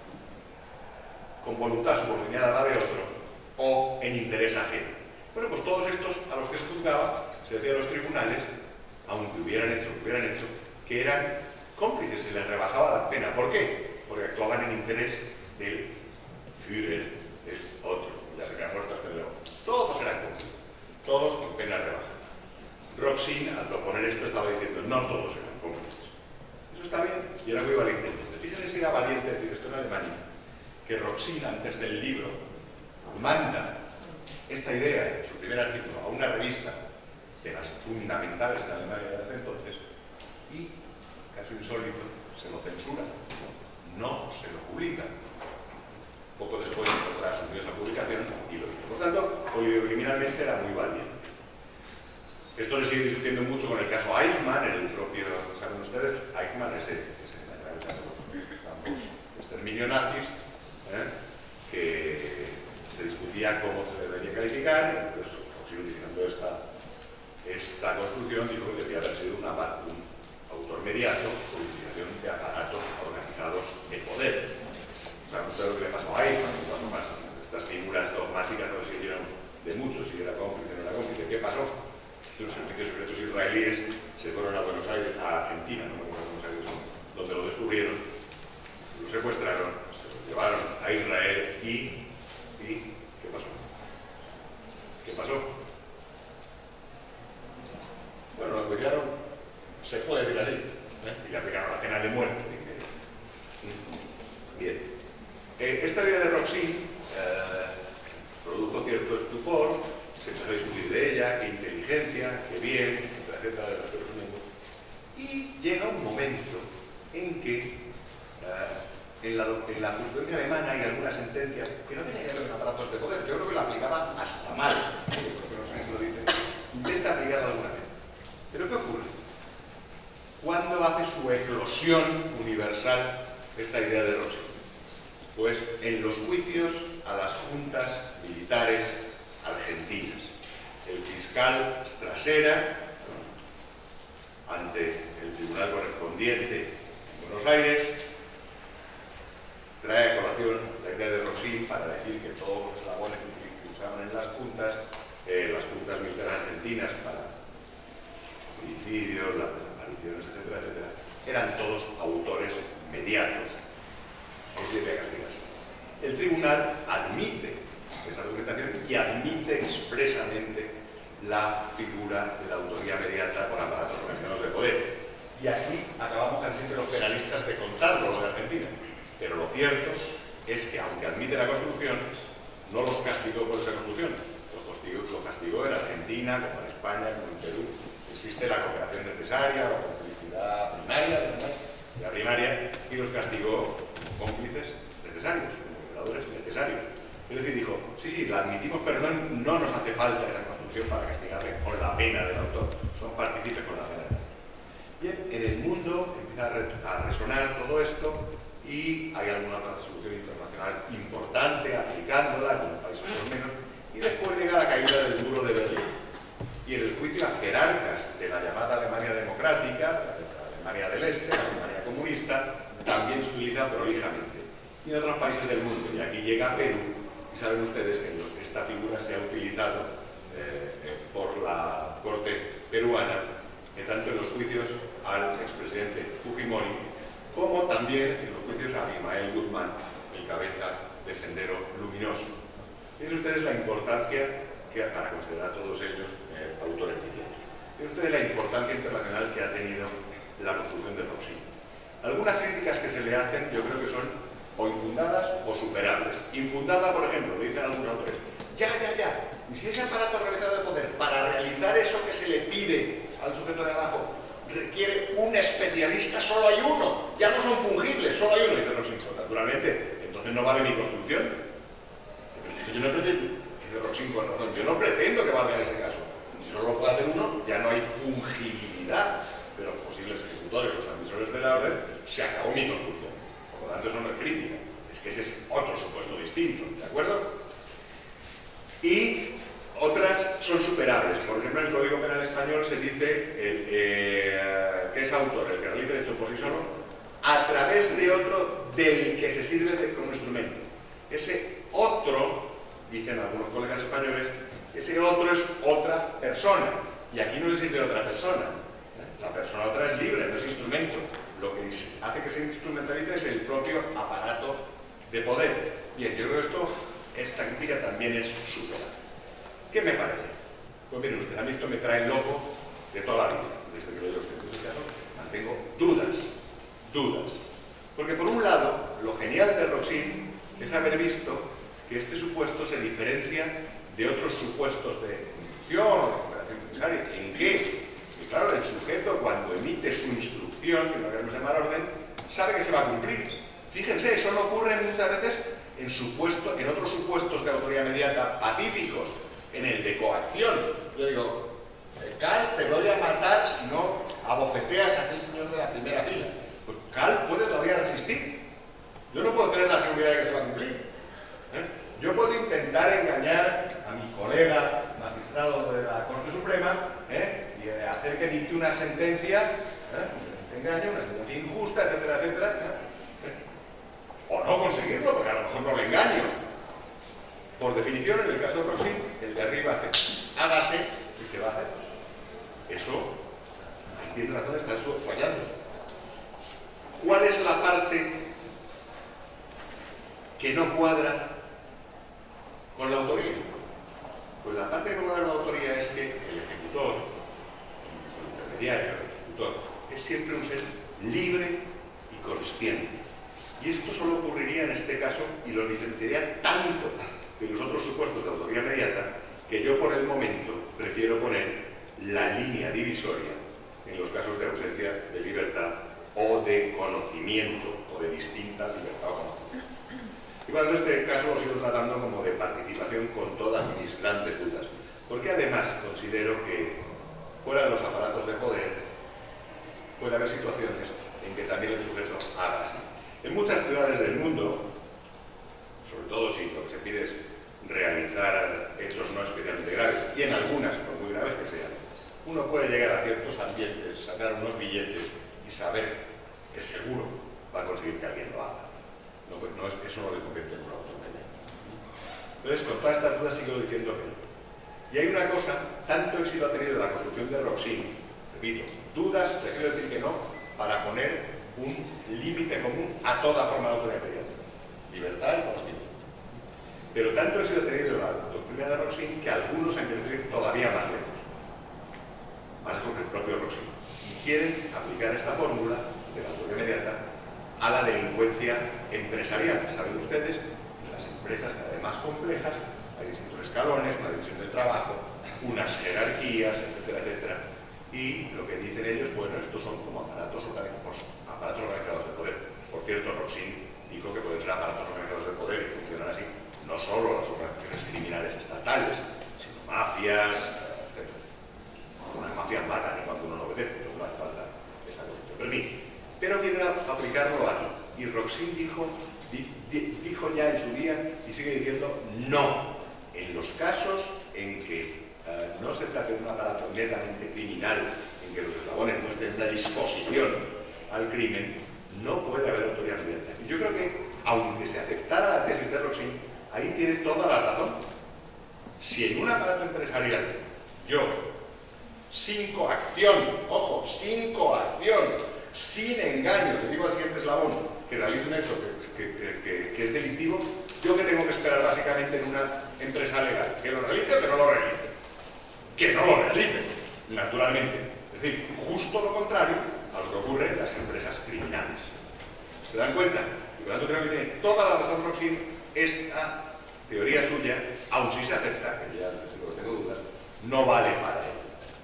con voluntad subordinada a la de otro o en interés ajeno. Bueno, pues todos estos a los que se juzgaba, se decía en los tribunales, aunque hubieran hecho lo que hubieran hecho, que eran cómplices, se les rebajaba la pena. ¿Por qué? Porque actuaban en interés del Führer, es otro, ya se quedan muertos, pero todos eran cómplices, todos con pena rebajada. Roxin, al proponer esto, estaba diciendo, no todos eran cómplices. Eso está bien, y era muy valiente. Fíjense si era valiente decir esto en Alemania, que Roxin, antes del libro, manda esta idea, en su primer artículo, a una revista de las fundamentales en Alemania desde entonces, y, caso insólito, se lo censura, no se lo publica. Poco después encontrará su esa publicación y lo hizo. Por tanto, criminalmente era muy valiente. Esto le sigue discutiendo mucho con el caso Eichmann, el propio, ¿saben ustedes? Eichmann es el caso de los campos de exterminio nazis, ¿eh? Que se discutía cómo se debería calificar, entonces, utilizando esta, esta construcción, dijo que debía haber sido una, un autor mediato por utilización de aparatos organizados de poder. ¿Saben ustedes lo que le pasó a Eichmann? Cuando más estas figuras dogmáticas no se hicieron de muchos, si era cómplice o no era cómplice. ¿Qué pasó? Los servicios secretos israelíes se fueron a Buenos Aires, a Argentina, no me acuerdo Buenos Aires, donde lo descubrieron, lo secuestraron, se lo llevaron a Israel y, y ¿qué pasó? ¿Qué pasó? Bueno, lo enjuiciaron puede decir así, ¿eh? Y le aplicaron la pena de muerte. Bien. Eh, esta idea de Roxin eh, produjo cierto estupor, se empezó a discutir de ella, qué inteligencia, qué bien, etcétera, etcétera, de los seres humanos. Y llega un momento en que eh, en, la, en la jurisprudencia alemana hay algunas sentencias que no tienen que ver con aparatos de poder, yo creo que la aplicaba hasta mal, porque los años lo dicen, intenta aplicarla alguna vez. Pero ¿qué ocurre? ¿Cuándo hace su eclosión universal esta idea de Roxin? Pues en los juicios a las juntas militares argentinas. El fiscal Strasera, ¿no?, ante el tribunal correspondiente en Buenos Aires, trae a colación la idea de Roxin para decir que todos los eslabones que usaban en las juntas, eh, las juntas militares argentinas para homicidios, las desapariciones, etcétera, etcétera, eran todos autores mediatos. Es decir, de castigarse. El tribunal admite esa documentación y admite expresamente la figura de la autoría mediata por aparatos organizados de poder. Y aquí acabamos casi siempre los penalistas de contarlo, lo de Argentina. Pero lo cierto es que, aunque admite la Constitución, no los castigó por esa Constitución. Los castigó, los castigó en Argentina, como en España, como en Perú. Existe la cooperación necesaria, la complicidad primaria, la primaria, y los castigó cómplices necesarios, cooperadores necesarios. Es decir, dijo, sí, sí, la admitimos, pero no, no nos hace falta esa Constitución para castigarle con la pena del autor. Son partícipes con la pena. Bien, en el mundo empieza a, re a resonar todo esto y hay alguna otra resolución internacional importante aplicándola en algunos países por lo menos, y después llega la caída del muro de Berlín. Y en el juicio a jerarcas de la llamada Alemania democrática, la Alemania del Este, la Alemania comunista, también se utiliza prolijamente. Y en otros países del mundo, y aquí llega Perú, y saben ustedes que esta figura se ha utilizado eh, eh, por la Corte peruana, eh, tanto en los juicios al expresidente Fujimori, como también en los juicios a Abimael Guzmán, el cabeza de Sendero Luminoso. Tienen ustedes la importancia, que, para considerar a todos ellos eh, autores mediatos, tienen ustedes la importancia internacional que ha tenido la construcción de Roxin. Algunas críticas que se le hacen, yo creo que son o infundadas o superables. Infundada, por ejemplo, lo dicen algunos autores, ya, ya, ya, y si ese aparato organizado de poder, para realizar eso que se le pide al sujeto de abajo, requiere un especialista, solo hay uno, ya no son fungibles, solo hay uno. Y dice Roxin, naturalmente, entonces no vale mi construcción. Yo no pretendo, dice Roxin con razón, yo no pretendo que valga en ese caso. Si solo lo puede hacer uno, ya no hay fungibilidad de los posibles ejecutores, los administradores de la orden, se acabó mi construcción. Por lo tanto, eso no es crítica, es que ese es otro supuesto distinto, ¿de acuerdo? Y otras son superables. Por ejemplo, en el Código Penal Español se dice el, eh, que es autor, el que realiza el hecho por sí solo, a través de otro del que se sirve de, como instrumento. Ese otro, dicen algunos colegas españoles, ese otro es otra persona. Y aquí no se sirve de otra persona. La persona otra es libre, no es instrumento. Lo que hace que se instrumentalice es el propio aparato de poder. Bien, yo creo que esto, esta crítica también es superable. ¿Qué me parece? Pues miren ustedes, a mí esto me trae loco de toda la vida. Desde que lo digo en este caso, mantengo dudas, dudas. Porque por un lado, lo genial de Roxin es haber visto que este supuesto se diferencia de otros supuestos de inducción o de cooperación necesaria. ¿En qué? Y claro, el sujeto cuando emite su instrucción, si no queremos llamar orden, sabe que se va a cumplir. Fíjense, eso no ocurre muchas veces en, supuesto, en otros supuestos de autoridad mediata pacíficos, en el de coacción. Yo digo, Cal, te voy a matar si no abofeteas a aquel señor de la primera fila. Pues Cal puede todavía resistir. Yo no puedo tener la seguridad de que se va a cumplir. ¿Eh? Yo puedo intentar engañar a mi colega magistrado de la Corte Suprema, ¿eh? y hacer que dicte una sentencia, ¿eh? de engaño, una sentencia injusta, etcétera, etcétera. ¿eh? O no conseguirlo, porque a lo mejor no le engaño. Por definición, en el caso de Roxin, el de arriba hace, hágase y se va a hacer. Eso, ahí tiene razón, está su, su hallazgo. ¿Cuál es la parte que no cuadra con la autoría? Pues la parte que no cuadra con la autoría es que el ejecutor, el intermediario, el ejecutor, es siempre un ser libre y consciente. Y esto solo ocurriría en este caso y lo diferenciaría tanto de los otros supuestos de autoría inmediata que yo por el momento prefiero poner la línea divisoria en los casos de ausencia de libertad o de conocimiento o de distinta libertad o conocimiento. Y cuando en este caso lo sigo tratando como de participación con todas mis grandes dudas, porque además considero que fuera de los aparatos de poder puede haber situaciones en que también el sujeto haga así. En muchas ciudades del mundo, sobre todo si lo que se pide es realizar hechos no especialmente graves, y en algunas, por muy graves que sean, uno puede llegar a ciertos ambientes, sacar unos billetes y saber que seguro va a conseguir que alguien lo haga. No, no es, eso no le convierte en una autonomía. Entonces, con todas estas dudas sigo diciendo que no. Y hay una cosa, tanto éxito ha tenido la construcción de Roxin, repito, dudas, prefiero decir que no, para poner un límite común a toda forma de autonomía. Libertad y conocimiento. Pero tanto éxito ha tenido la doctrina de Roxin que algunos han querido ir todavía más lejos. Más lejos que el propio Roxin. Y quieren aplicar esta fórmula de la autonomía inmediata a la delincuencia empresarial. Saben ustedes, en las empresas cada vez más complejas hay distintos escalones, una división del trabajo, unas jerarquías, etcétera, etcétera. Y lo que dicen ellos, bueno, estos son como aparatos organizados, aparatos organizados de poder. Por cierto, Roxin dijo que pueden ser aparatos organizados de poder y funcionan así, no solo las organizaciones criminales estatales, sino mafias, etcétera. Unas mafias matan y cuando uno no obedece, no hace falta esta constitución. Pero, pero quieren aplicarlo aquí. Y Roxin dijo, di, di, dijo ya en su día y sigue diciendo no. En los casos en que uh, no se trate de un aparato netamente criminal, en que los eslabones no estén en una disposición al crimen, no puede haber autoridad inmediata. Y yo creo que, aunque se aceptara la tesis de Roxin, ahí tiene toda la razón. Si en un aparato empresarial yo, sin coacción, ojo, sin coacción, sin engaño, le digo al siguiente eslabón que realice un hecho que, que, que, que es delictivo, yo que tengo que esperar básicamente en una empresa legal, que lo realice o que no lo realice. Que no lo realice, naturalmente. Es decir, justo lo contrario a lo que ocurre en las empresas criminales. ¿Se dan cuenta? Y por lo tanto creo que tiene toda la razón Roxin esta teoría suya, aun si se acepta, que ya no tengo dudas, no vale para él.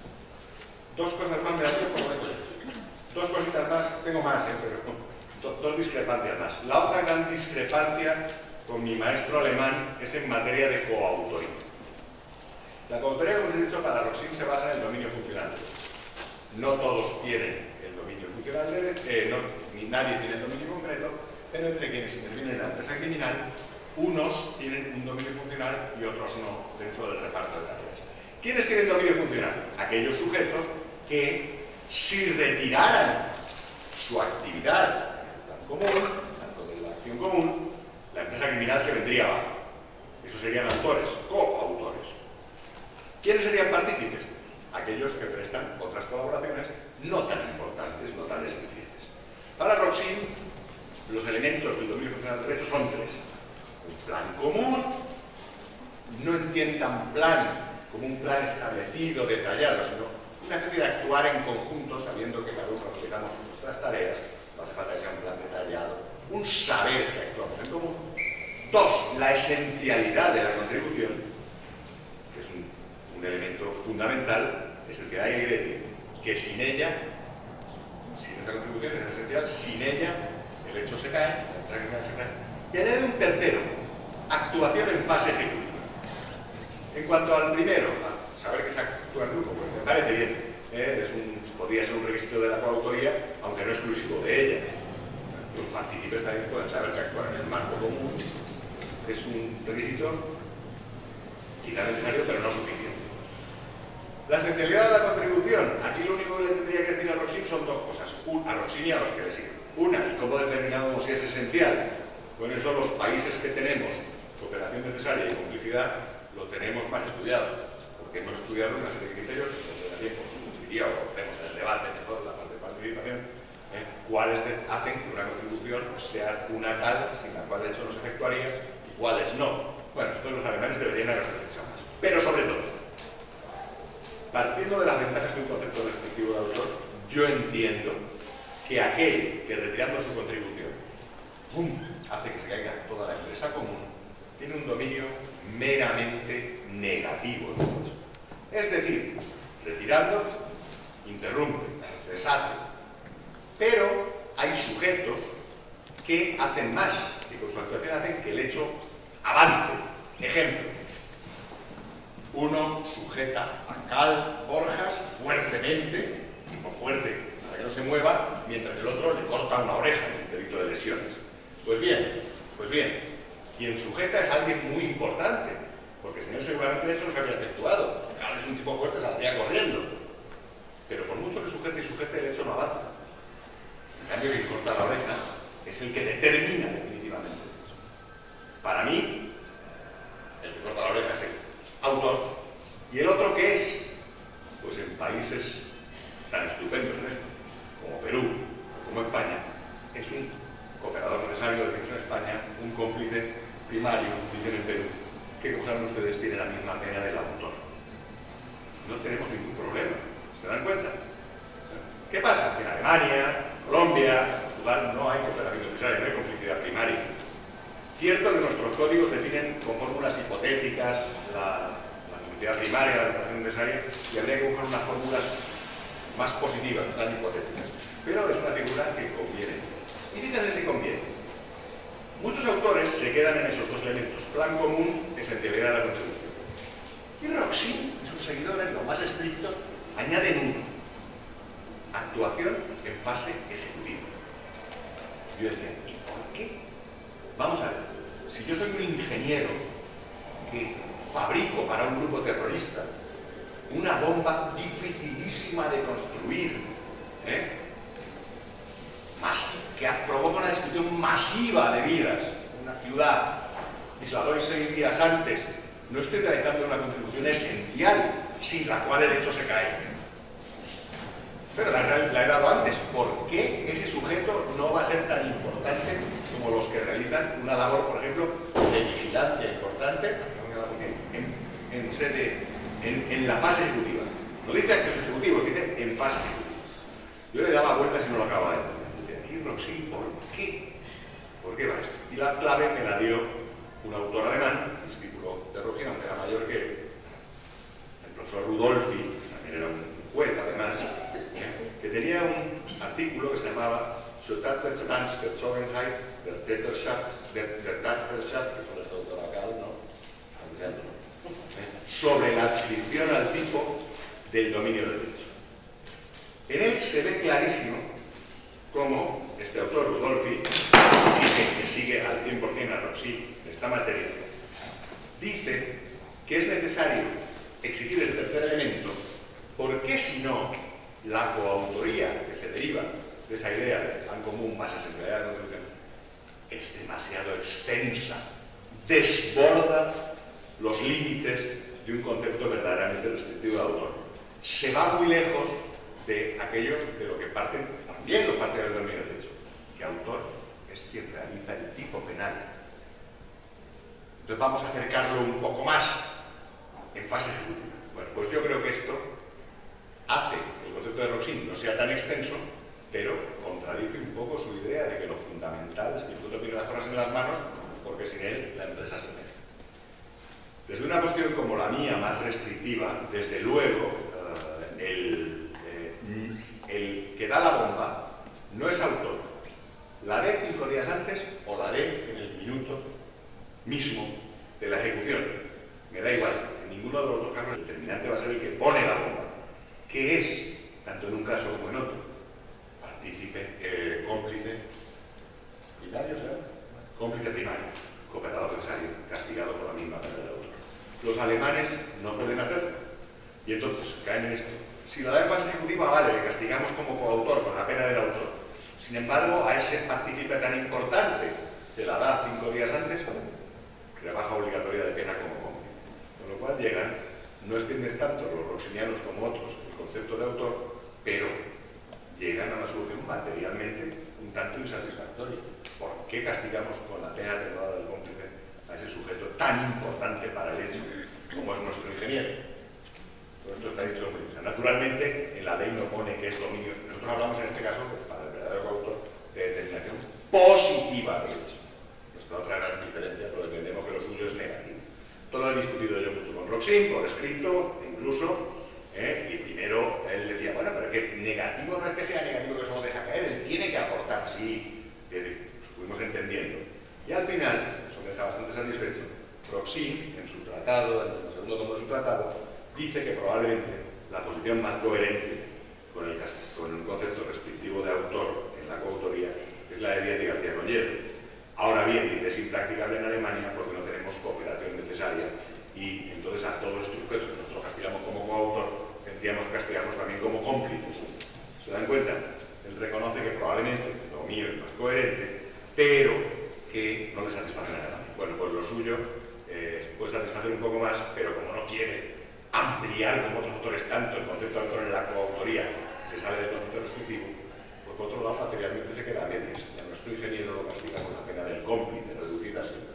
Dos cosas más me da tiempo, dos cositas más, tengo más, ¿eh? Pero do, dos discrepancias más. La otra gran discrepancia con mi maestro alemán es en materia de coautoría. La coautoría, como os he dicho, para Roxin se basa en el dominio funcional. No todos tienen el dominio funcional, eh, no, ni nadie tiene el dominio concreto, pero entre quienes intervienen en la empresa criminal, unos tienen un dominio funcional y otros no dentro del reparto de tareas. ¿Quiénes tienen dominio funcional? Aquellos sujetos que, si retiraran su actividad en el plan común, tanto de la acción común, la empresa criminal se vendría abajo. Esos serían autores, coautores. ¿Quiénes serían partícipes? Aquellos que prestan otras colaboraciones no tan importantes, no tan esenciales. Para Roxin, los elementos del dominio funcional del derecho son tres. Un plan común, no entiendan plan como un plan establecido, detallado, sino una especie de actuar en conjunto, sabiendo que cada uno realizamos nuestras tareas, no hace falta que sea un plan detallado, un saber que actuamos en común. Dos, la esencialidad de la contribución, que es un, un elemento fundamental, es el que hay que decir que sin ella, si esta contribución es esencial, sin ella el hecho se cae, la entrada se cae. Y añade un tercero, actuación en fase ejecutiva. En cuanto al primero, a saber que se actúa en grupo, pues me parece bien, ¿eh? Es un, podría ser un requisito de la coautoría, aunque no exclusivo de ella. Los partícipes también pueden saber que actúan en el marco común. Es un requisito quizá necesario, pero no suficiente. La esencialidad de la contribución. Aquí lo único que le tendría que decir a Roxin son dos cosas. Un, a Roxin y a los que le siguen. Una, ¿y cómo determinamos si es esencial? Con eso los países que tenemos cooperación necesaria y complicidad lo tenemos más estudiado, porque hemos estudiado una serie de criterios que también, pues, diría, o tenemos en el debate mejor la parte de participación, ¿eh? cuáles de, hacen que una contribución sea una tal sin la cual de hecho no se efectuaría y cuáles no. Bueno, esto los alemanes deberían haber reflexionado más. Pero sobre todo, partiendo de las ventajas de un concepto restrictivo de autor, yo entiendo que aquel que retirando su contribución ¡pum!, hace que se caiga toda la empresa común, tiene un dominio meramente negativo. Es decir, retirando, interrumpe, deshace. Pero hay sujetos que hacen más, que con su actuación hacen que el hecho avance. Ejemplo, uno sujeta a Cal Borjas fuertemente, tipo fuerte, para que no se mueva, mientras el otro le corta una oreja en el delito de lesiones. Pues bien, pues bien, quien sujeta es alguien muy importante, porque sin él seguramente el hecho no se habría efectuado. Cal es un tipo fuerte, saldría corriendo. Pero por mucho que sujete y sujete, el hecho no avanza. En cambio, quien corta la oreja es el que determina definitivamente el hecho. Para mí, el que corta la oreja es el autor. ¿Y el otro qué es? Pues en países tan estupendos en esto, como Perú, como España, es un cooperador necesario, decimos en España, un cómplice primario, dicen en Perú, que, como saben ustedes, tiene la misma pena del autor. No tenemos ningún problema, ¿se dan cuenta? ¿Qué pasa? Que en Alemania, Colombia, Portugal, no hay cooperación necesaria, no hay complicidad primaria. Cierto que nuestros códigos definen con fórmulas hipotéticas la, la complicidad primaria, la cooperación necesaria, y habría que buscar unas fórmulas más positivas, no tan hipotéticas. Pero es una figura que conviene. Y fíjense si conviene. Muchos autores se quedan en esos dos elementos, plan común, esencialidad de la contribución. Y Roxy y sus seguidores, los más estrictos, añaden uno: actuación en fase ejecutiva. Yo decía, ¿y por qué? Vamos a ver, si yo soy un ingeniero que fabrico para un grupo terrorista una bomba dificilísima de construir, ¿eh? Más, que provoca una destrucción masiva de vidas en una ciudad, y se la doy seis días antes, no estoy realizando una contribución esencial, sin la cual el hecho se cae. Pero la, la he dado antes. ¿Por qué ese sujeto no va a ser tan importante como los que realizan una labor, por ejemplo, de vigilancia importante en, en, sede, en, en la fase ejecutiva? No dice actos ejecutivos, dice en fase ejecutiva. Yo le daba vueltas y no lo acababa de entender. Decía, Roxy, ¿por qué? ¿Por qué va esto? Y la clave me la dio un autor alemán, discípulo de Roxy, aunque era mayor que él, el profesor Rudolfi, también era un juez además, que tenía un artículo que se llamaba Zur Tatbestandsbezogenheit der Täterschaft, der, der Tatbestandschaft, que son estos de la Cal, ¿no? Sobre la adscripción al tipo del dominio del derecho. En él se ve clarísimo cómo este autor, Rudolfi, sigue, que sigue al cien por cien a Roxy de esta materia, dice que es necesario exigir el tercer elemento, porque si no, la coautoría que se deriva de esa idea de plan común más esencialidad de la contribución es demasiado extensa, desborda los límites de un concepto verdaderamente restrictivo de autor. Se va muy lejos de aquello de lo que parten también los partidarios del dominio del derecho, que autor es quien realiza el tipo penal. Entonces vamos a acercarlo un poco más en fase ejecutiva. Bueno, pues yo creo que esto hace que el concepto de Roxy no sea tan extenso, pero contradice un poco su idea de que lo fundamental es que el autor tiene las cosas en las manos, porque sin él la empresa se mete. Desde una cuestión como la mía, más restrictiva, desde luego, uh, el, eh, el que da la bomba no es autor. La dé cinco días antes o la dé en el minuto mismo de la ejecución. Me da igual. En ninguno de los dos casos el determinante va a ser el que pone la bomba, que es, tanto en un caso como en otro, partícipe, eh, cómplice, primario, ¿sabes? Cómplice primario, cooperador necesario, castigado por la misma pena del autor. Los alemanes no pueden hacerlo, y entonces caen en esto. Si la da en fase ejecutiva, vale, le castigamos como coautor, con la pena del autor. Sin embargo, a ese partícipe tan importante que la da cinco días antes, rebaja obligatoria de pena como cómplice. Con lo cual llegan, no extienden tanto los roxinianos como otros el concepto de autor, pero llegan a una solución materialmente un tanto insatisfactoria. ¿Por qué castigamos con la pena atenuada del cómplice a ese sujeto tan importante para el hecho como es nuestro ingeniero? Todo esto está dicho muy bien. Naturalmente, en la ley no pone que es dominio, no es nosotros hablamos en este caso, pues, para el verdadero coautor, de determinación positiva del hecho. Nuestra otra gran diferencia, pero entendemos que lo suyo es negativo. Todo lo he discutido yo mucho con Roxin, por escrito, incluso, ¿eh? Y primero él decía, bueno, pero que negativo no es que sea negativo que solo deja caer, él tiene que aportar, sí. Es decir, nos fuimos entendiendo. Y al final, eso me deja bastante satisfecho, Roxin, en su tratado, en el segundo tomo de su tratado, dice que probablemente la posición más coherente con el, con el concepto restrictivo de autor en la coautoría es la de Díaz y García Colledo. Ahora bien, dice, es impracticable en Alemania porque no tenemos cooperación necesaria y entonces a todos estos casos que nosotros castigamos como coautor, tendríamos que castigarnos también como cómplices. ¿Se dan cuenta? Él reconoce que probablemente lo mío es más coherente, pero que no le satisface a nadie. Bueno, pues lo suyo eh, puede satisfacer un poco más, pero como no quiere ampliar como otros autores tanto el concepto de autor en la coautoría, se sale del concepto restrictivo, pues por otro lado materialmente se queda a medias. Ya nuestro ingeniero lo castiga con la pena del cómplice, reducida siempre.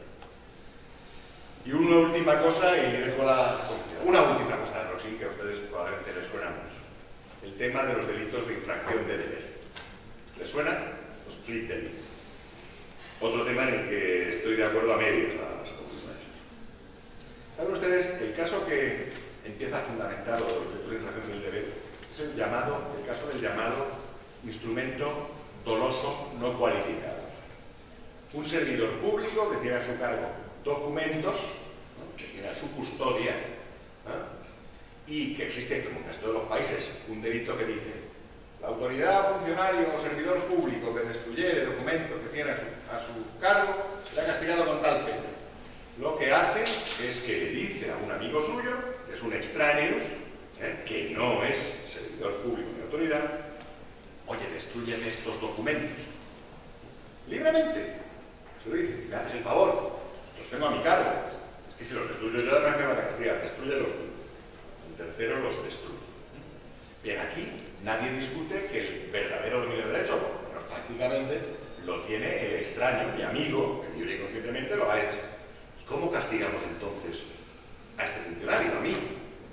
Y una última cosa, y dejo la... Una última cosa de Roxin que a ustedes probablemente les suena mucho. El tema de los delitos de infracción de deber. ¿Les suena? Los flip delitos. Otro tema en el que estoy de acuerdo a medias las conclusiones. ¿Saben ustedes? El caso que empieza a fundamentar los delitos de infracción del deber es el llamado, el caso del llamado instrumento doloso no cualificado. Un servidor público que tiene a su cargo documentos, ¿no? Que tiene a su custodia, ¿no? Y que existe, como en casi todos los países, un delito que dice la autoridad, funcionario o servidor público que destruyere documentos que tiene a su, a su cargo será castigado con tal pena. Lo que hace es que le dice a un amigo suyo, que es un extraneus, ¿eh? Que no es servidor público ni autoridad, oye, destrúyeme estos documentos. Libremente. Se lo dice, me haces el favor, los tengo a mi cargo. Es que si los destruyo yo, además me van a castigar, destruyelos tú. El tercero los destruye. Bien, aquí nadie discute que el verdadero dominio del derecho, pero prácticamente lo tiene el extraño, mi amigo, que libre y conscientemente lo ha hecho. ¿Cómo castigamos entonces a este funcionario, a mí?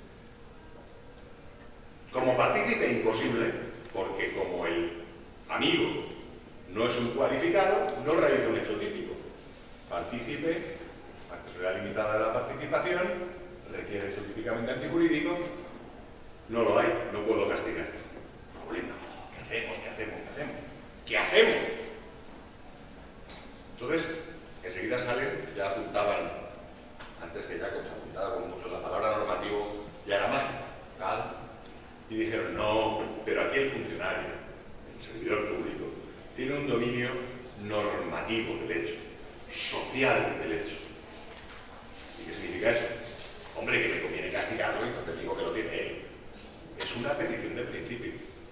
Como partícipe imposible, porque como el amigo no es un cualificado, no realiza un hecho típico. Partícipe, accesoria limitada de la participación, requiere hecho típicamente antijurídico, no lo hay, no puedo castigar. Problema. ¿Qué hacemos? ¿Qué hacemos? ¿Qué hacemos? ¿Qué hacemos? Entonces, enseguida salen, ya apuntaban, antes que Jacob se apuntaba con mucho la palabra normativo, ya era mágica, tal, y dijeron, no, pero aquí el funcionario, el servidor público, tiene un dominio normativo del hecho, social del hecho. ¿Y qué significa eso? Hombre, que me conviene castigarlo y no te digo que lo tiene él. Es una petición de principio.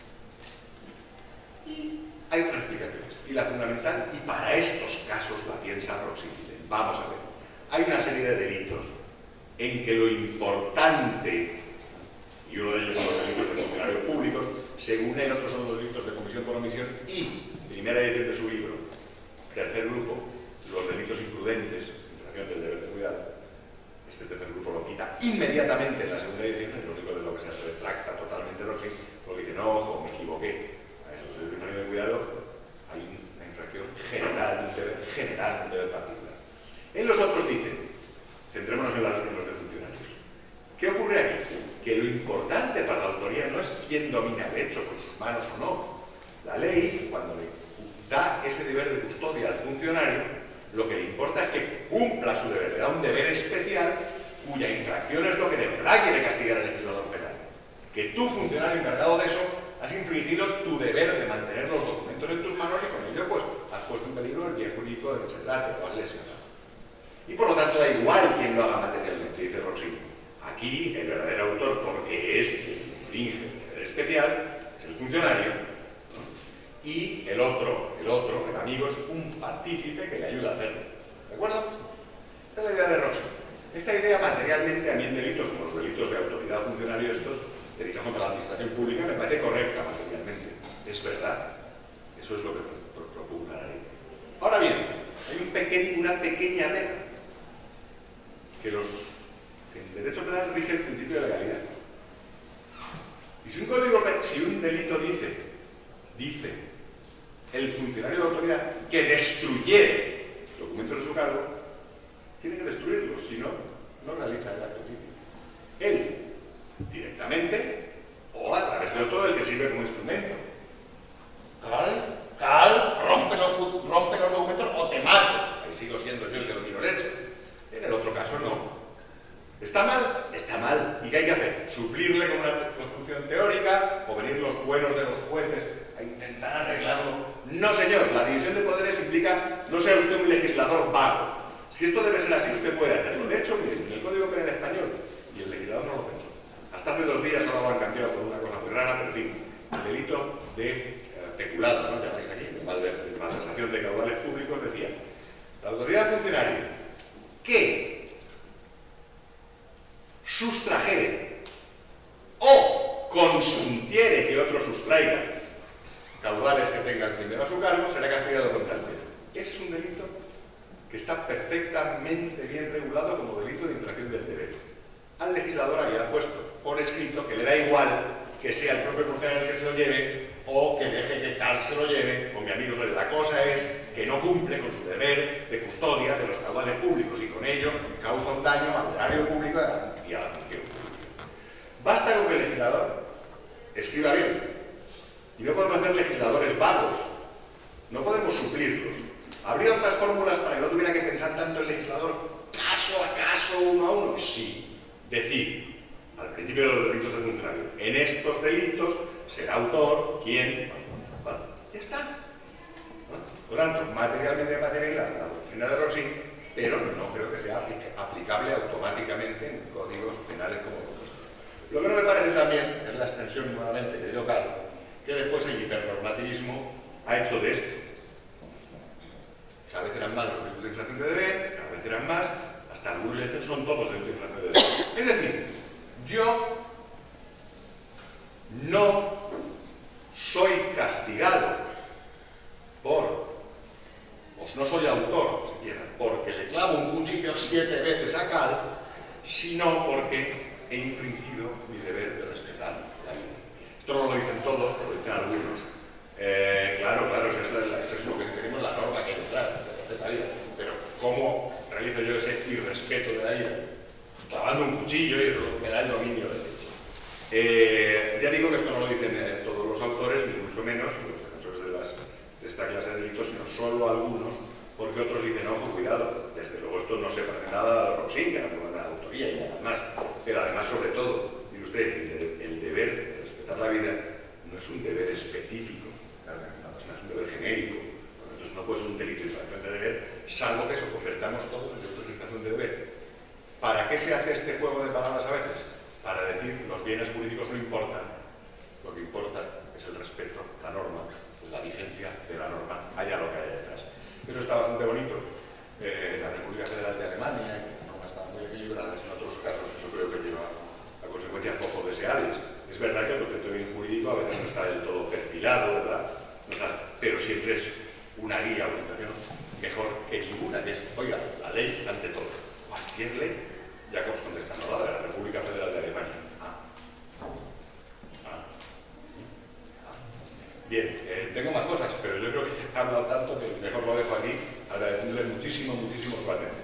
Y hay otras explicaciones. Y la fundamental, y para estos casos la piensa Roxin. Vamos a ver. Hay una serie de delitos en que lo importante, y uno de ellos son los delitos de funcionarios públicos, según él, otros son los delitos de comisión por omisión y, primera edición de su libro, tercer grupo, los delitos imprudentes, infracción del deber de cuidado. Este tercer grupo lo quita inmediatamente en la segunda edición, es lo único de lo que se retracta totalmente Roxin, porque dice, no, ojo, me equivoqué. A los delitos de infracción de cuidado hay una infracción general, un deber general, un deber particular. En los otros dicen, centrémonos en, las, en los de funcionarios. ¿Qué ocurre aquí? Que lo importante para la autoría no es quién domina el hecho con sus manos o no. La ley, cuando le da ese deber de custodia al funcionario, lo que le importa es que cumpla su deber, le da un deber especial cuya infracción es lo que de verdad quiere castigar el legislador penal. Que tú, funcionario encargado de eso, has infringido tu deber de mantener los documentos en tus manos y con ello pues has puesto en peligro el bien jurídico del que se trate o has lesionado. Y por lo tanto da igual quién lo haga materialmente, dice Roxin. Aquí el verdadero autor, porque es quien infringe el deber especial, es el funcionario, ¿no? Y el otro, el otro, el amigo, es un partícipe que le ayuda a hacerlo. ¿De acuerdo? Esta es la idea de Roxin. Esta idea materialmente, a mí en delitos como los delitos de autoridad o funcionario, estos, delitos contra la administración pública, me parece correcta materialmente. Es verdad. Eso es lo que propugna la ley. Ahora bien, hay un pequeño, una pequeña regla que los que en derecho penal rige el principio de legalidad. Y si un código, si un delito dice dice el funcionario de autoridad que destruyere documentos de su cargo, tiene que destruirlos, si no, no realiza el acto cívico. Él, directamente, o a través de otro del que sirve como instrumento. Cal, cal, rompe los, rompe los documentos o te mato. Ahí sigo siendo yo el que lo tiro leche. En el otro caso no. ¿Está mal? Está mal. ¿Y qué hay que hacer? ¿Suplirle con una construcción teórica o venir los buenos de los jueces a intentar arreglarlo? No, señor. La división de poderes implica no sea usted un legislador vago. Si esto debe ser así, usted puede hacerlo. De hecho, miren, en el Código Penal español, y el legislador no lo pensó. Hasta hace dos días ahora lo han cambiado por una cosa muy rara, pero en fin, el delito de eh, peculado, ¿no? Llamáis aquí, de malversación de caudales públicos, decía, la autoridad funcionaria que sustrajere o consuntiere que otro sustraiga caudales que tenga el primero a su cargo, será castigado con cárcel. Ese es un delito que está perfectamente bien regulado como delito de infracción del deber. Al legislador había puesto por escrito que le da igual que sea el propio funcionario el que se lo lleve o que deje que tal se lo lleve, o mi amigo, la cosa es que no cumple con su deber de custodia de los caudales públicos y con ello causa un daño al erario público y a la función pública. Basta con que el legislador escriba bien. Y no podemos hacer legisladores vagos. No podemos suplirlos. ¿Habría otras fórmulas para que no tuviera que pensar tanto el legislador caso a caso, uno a uno? Sí. Decir, al principio de los delitos de funcionario, en estos delitos será autor quien... Bueno, ya está. ¿No? Por tanto, materialmente material la doctrina de Rossi, pero no creo que sea aplicable automáticamente en códigos penales como otros. Lo que no me parece también es la extensión nuevamente que dio Carlos, que después el hipernormativismo ha hecho de esto. Cada vez eran más los delitos de infracción de deber, cada vez eran más, hasta algunos le dicen son todos delitos de infracción de deber. Es decir, yo no soy castigado por, pues no soy autor, siquiera, porque le clavo un cuchillo siete veces a Cal, sino porque he infringido mi deber de respetar la vida. Esto no lo dicen todos, lo dicen algunos. Eh, claro, claro, eso es, la, eso es lo que tenemos la norma que entrar, de respetar la vida. Pero ¿cómo realizo yo ese irrespeto de la vida? Pues clavando un cuchillo y eso me da el dominio del hecho. Eh, ya digo que esto no lo dicen eh, todos los autores, ni mucho menos los defensores de, las, de esta clase de delitos, sino solo algunos, porque otros dicen, ojo, cuidado, desde luego esto no se parece nada a Roxin, que no fue una autoría y nada más. Pero además, sobre todo, mire usted, el, el deber de respetar la vida no es un deber específico, es un deber genérico. Entonces no puede ser un delito de infracción de deber, salvo que eso convertamos todo en delito de infracción de deber. ¿Para qué se hace este juego de palabras a veces? Para decir los bienes jurídicos no importan. Lo que importa es el respeto, la norma, la vigencia de la norma, haya lo que haya detrás. Eso está bastante bonito. Eh, la República Federal de Alemania, que no está muy equilibrada, en otros casos eso creo que lleva a consecuencias poco deseables. Es verdad que el concepto de bien jurídico a veces no está del todo perfilado, ¿verdad? No está, pero siempre es una guía, una orientación mejor que ninguna, que es, oiga, la ley ante todo. Cualquier ley, ya que os contestan, ¿no? La de la República Federal de Alemania. Ah. Ah. Ah. Bien, eh, tengo más cosas, pero yo creo que he hablado tanto que mejor lo dejo aquí, agradeciéndole muchísimo, muchísimo su atención.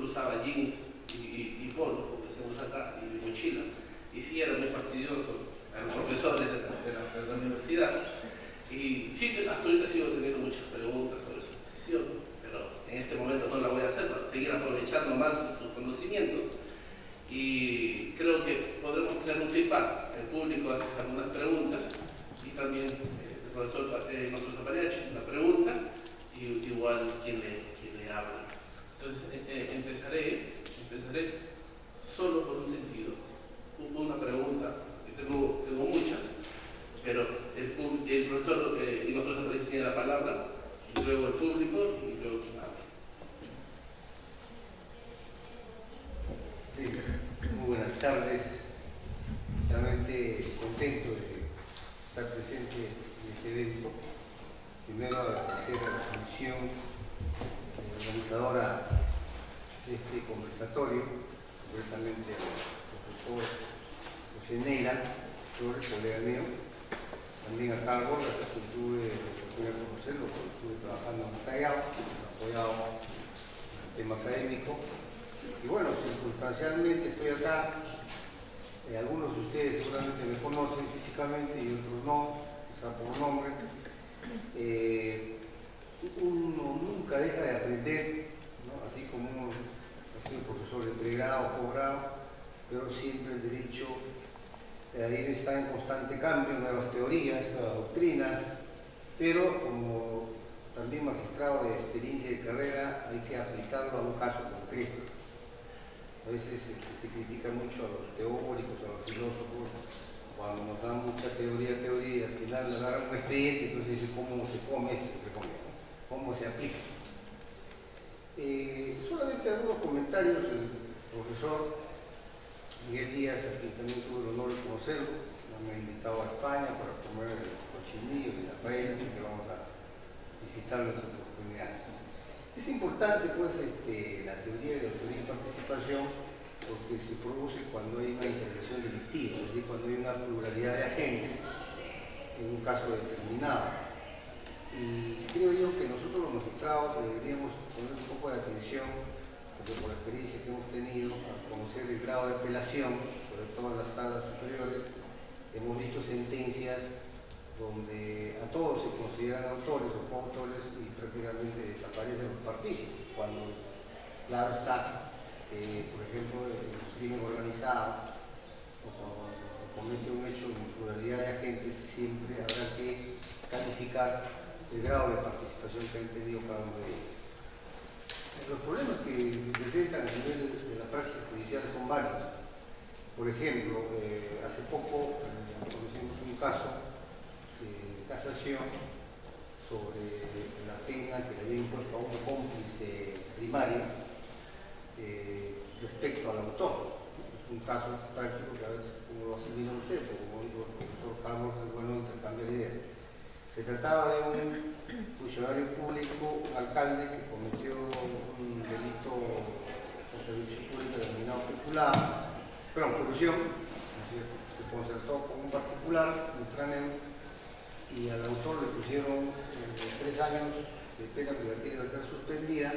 Y sí, era muy fastidioso a los profesores de la, de la, de la universidad. Y sí, hasta ahorita sigo teniendo muchas preguntas sobre su posición, pero en este momento no la voy a hacer para seguir aprovechando más sus conocimientos. Y creo que podremos tener un feedback. El público hace algunas preguntas y también eh, el profesor eh, nuestro Zapariachi una pregunta y igual quien le, quien le habla. Entonces eh, eh, empezaré, empezaré solo por un sentido. Una pregunta, que tengo, tengo muchas, pero el, el profesor eh, y nosotros Zapariachi tiene la palabra, y luego el público y luego quien habla. Sí, muy buenas tardes. Realmente contento de estar presente en este evento. Primero agradecer a la comisión organizadora de este conversatorio, concretamente al profesor José Neira Flores, colega mío, también a Carlos Borges, a quien tuve la oportunidad de conocerlo, porque estuve trabajando en Callao, apoyado en el tema académico. Y bueno, circunstancialmente estoy acá. Eh, algunos de ustedes seguramente me conocen físicamente y otros no, quizá por nombre. Eh, uno nunca deja de aprender, ¿no? Así como uno ha sido profesor de pregrado, posgrado, pero siempre el derecho eh, ahí está en constante cambio, nuevas teorías, nuevas doctrinas, pero como también magistrado de experiencia de carrera hay que aplicarlo a un caso concreto. A veces este, se critica mucho a los teóricos, a los filósofos, cuando nos dan mucha teoría, teoría, y al final nos dan un expediente, entonces dice cómo se come esto, cómo se aplica. Eh, solamente algunos comentarios del profesor Miguel Díaz, a quien también tuve el honor de conocerlo, me ha invitado a España para comer el cochinillo y la paella, que vamos a visitarlo en su oportunidad. Es importante pues este, la teoría de autoría y participación porque se produce cuando hay una intervención delictiva, es decir, cuando hay una pluralidad de agentes en un caso determinado. Y creo yo que nosotros los magistrados deberíamos poner un poco de atención, porque por la experiencia que hemos tenido, al conocer el grado de apelación, sobre todo en las salas superiores, hemos visto sentencias donde a todos se consideran autores o coautores y prácticamente desaparecen los partícipes, cuando claro está, eh, por ejemplo, el crimen organizado o cuando comete un hecho de pluralidad de agentes, siempre habrá que calificar el grado de participación que han tenido cada uno de ellos. Los problemas que se presentan a nivel de la praxis judicial son varios. Por ejemplo, eh, hace poco eh, conocimos un caso de casación sobre la pena que le había impuesto a un cómplice primario eh, respecto al autor. Es un caso práctico que a veces como lo asimila usted, pero como dijo el profesor Carlos, es bueno intercambiar ideas. Se trataba de un funcionario público, un alcalde que cometió un delito de servicio público denominado peculado, pero corrupción, se concertó con un particular, un extranjero, y al autor le pusieron eh, tres años de pena privativa de libertad suspendida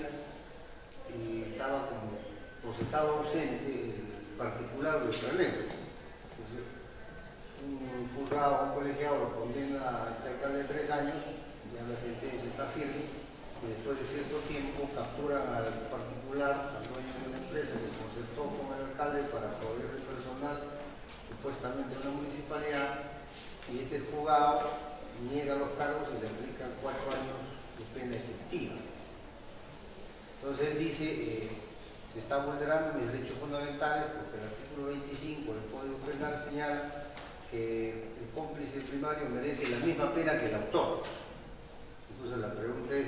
y estaba como procesado ausente el particular o el extranjero. Entonces, un juzgado, un colegiado lo condena a este alcalde de tres años, ya la sentencia está firme, y después de cierto tiempo capturan al particular, al dueño de una empresa que concertó con el alcalde para proveer el personal supuestamente de una municipalidad, y este juzgado niega los cargos y le aplican cuatro años de pena efectiva. Entonces dice, eh, se están vulnerando mis derechos fundamentales porque el artículo veinticinco del Código Penal señala que el cómplice primario merece la misma pena que el autor. Entonces la pregunta es,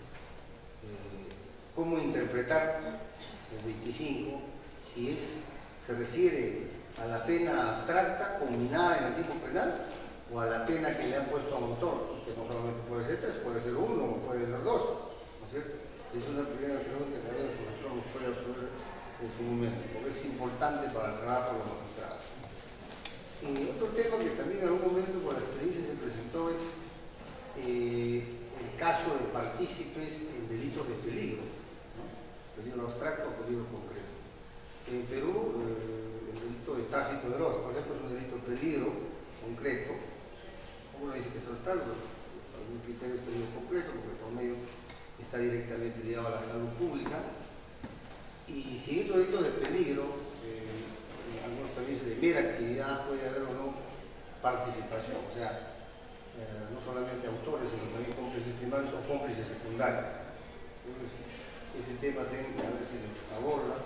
eh, ¿cómo interpretar el veinticinco si es, se refiere a la pena abstracta combinada en el tipo penal o a la pena que le han puesto a un autor, que no solamente puede ser tres, puede ser uno o puede ser dos, ¿no es cierto? Es una primera pregunta que a ver el profesor nos puede resolver en su momento, porque es importante para el trabajo de los magistrados. Y otro tema que también en algún momento por la experiencia se presentó es eh, el caso de partícipes en delitos de peligro, ¿no? Peligro abstracto o peligro concreto. En Perú, eh, el delito de tráfico de drogas, por ejemplo, es un delito de peligro, concreto. Uno dice que son tal, algún criterio técnico concreto, porque por medio está directamente ligado a la salud pública. Y si estos delitos de peligro, eh, en algunos países de mera actividad, puede haber o no participación, o sea, eh, no solamente autores, sino también cómplices primarios o cómplices secundarios. Entonces, ese tema tiene que a ver si se aborda.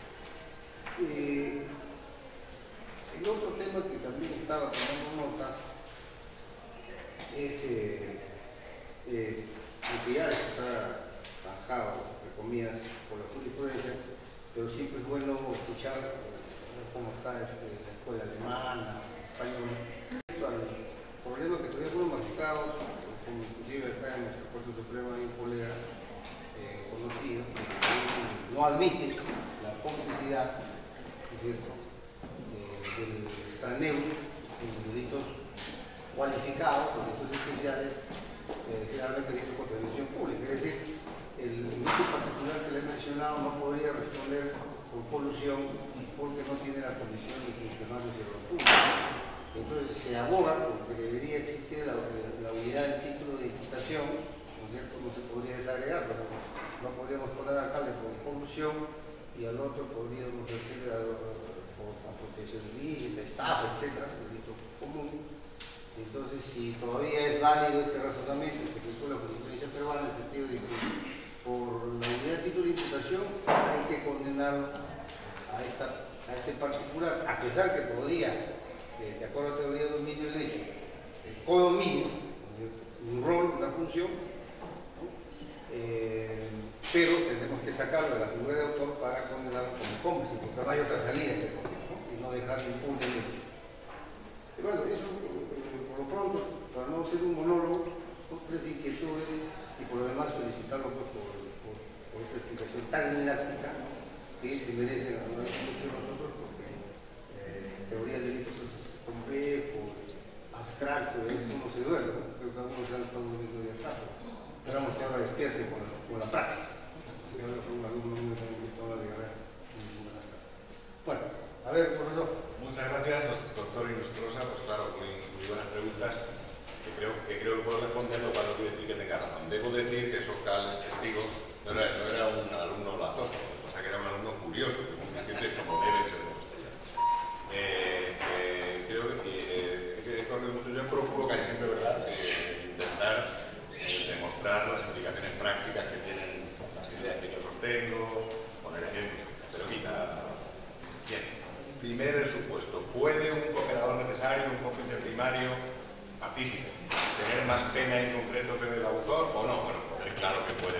Eh, el otro tema que también estaba tomando nota es eh, eh, lo que ya está zanjado, entre comillas, por la jurisprudencia, pero siempre es bueno escuchar eh, cómo está este, la escuela alemana, española. Al problema que todavía fueron magistrados, como inclusive acá en nuestro Corte Supremo hay un colega eh, conocido que no admite la complicidad, ¿no es cierto?, eh, del extraneo en los delitos cualificados, los delitos especiales, eh, generalmente delitos contra la administración pública. Es decir, el delito particular que le he mencionado no podría responder por colusión porque no tiene la condición de funcionario de lo público. Entonces se aboga porque debería existir la, la unidad del título de imputación, ¿no es cierto? No se podría desagregar, pero no podríamos poner al alcalde por colusión y al otro podríamos decir por apropiación ilícita, estafa, etcétera, delito común. Entonces, si todavía es válido este razonamiento que aplicó la jurisprudencia peruana en el sentido de que por la unidad de título de imputación hay que condenarlo a, esta, a este particular, a pesar que podría, eh, de acuerdo a la teoría de dominio del hecho, el codominio, un rol, una función, ¿no? eh, pero tenemos que sacarlo de la figura de autor para condenarlo como cómplice, porque no hay otra salida, ¿no? Y no dejar impune el hecho. Y bueno, eso, eh, por lo pronto, para no ser un monólogo, son tres inquietudes y por lo demás felicitarlo pues, por, por, por esta explicación tan didáctica que se merecen a muchos de nosotros porque eh, teoría del delito es complejo, abstracto, eso no se duerme, ¿no? Creo que algunos ya lo están volviendo de atrás. Esperamos que ahora despierte con la, con la praxis. Así que ahora fue un alumno muy bien de guerra. Bueno, a ver, profesor. Muchas gracias, doctor Inostrosa. Pues claro, muy, muy buenas preguntas. Que creo, que creo que puedo responder, lo cual no quiere decir que tenga razón. Debo decir que Socal es testigo, no era, no era un alumno latoso, lo que pasa que era un alumno curioso, consciente como debe ser los castellanos. Eh, eh, creo que, eh, que he corrido mucho. Yo procuro casi siempre, ¿verdad?, eh, intentar eh, demostrar las implicaciones prácticas que tienen las ideas que yo sostengo, poner ejemplos, pero quizá. Bien, primer supuesto, ¿puede un cooperador necesario, un cómplice primario, partícipe, tener más pena en concreto que del autor o no? Bueno, pues claro que puede.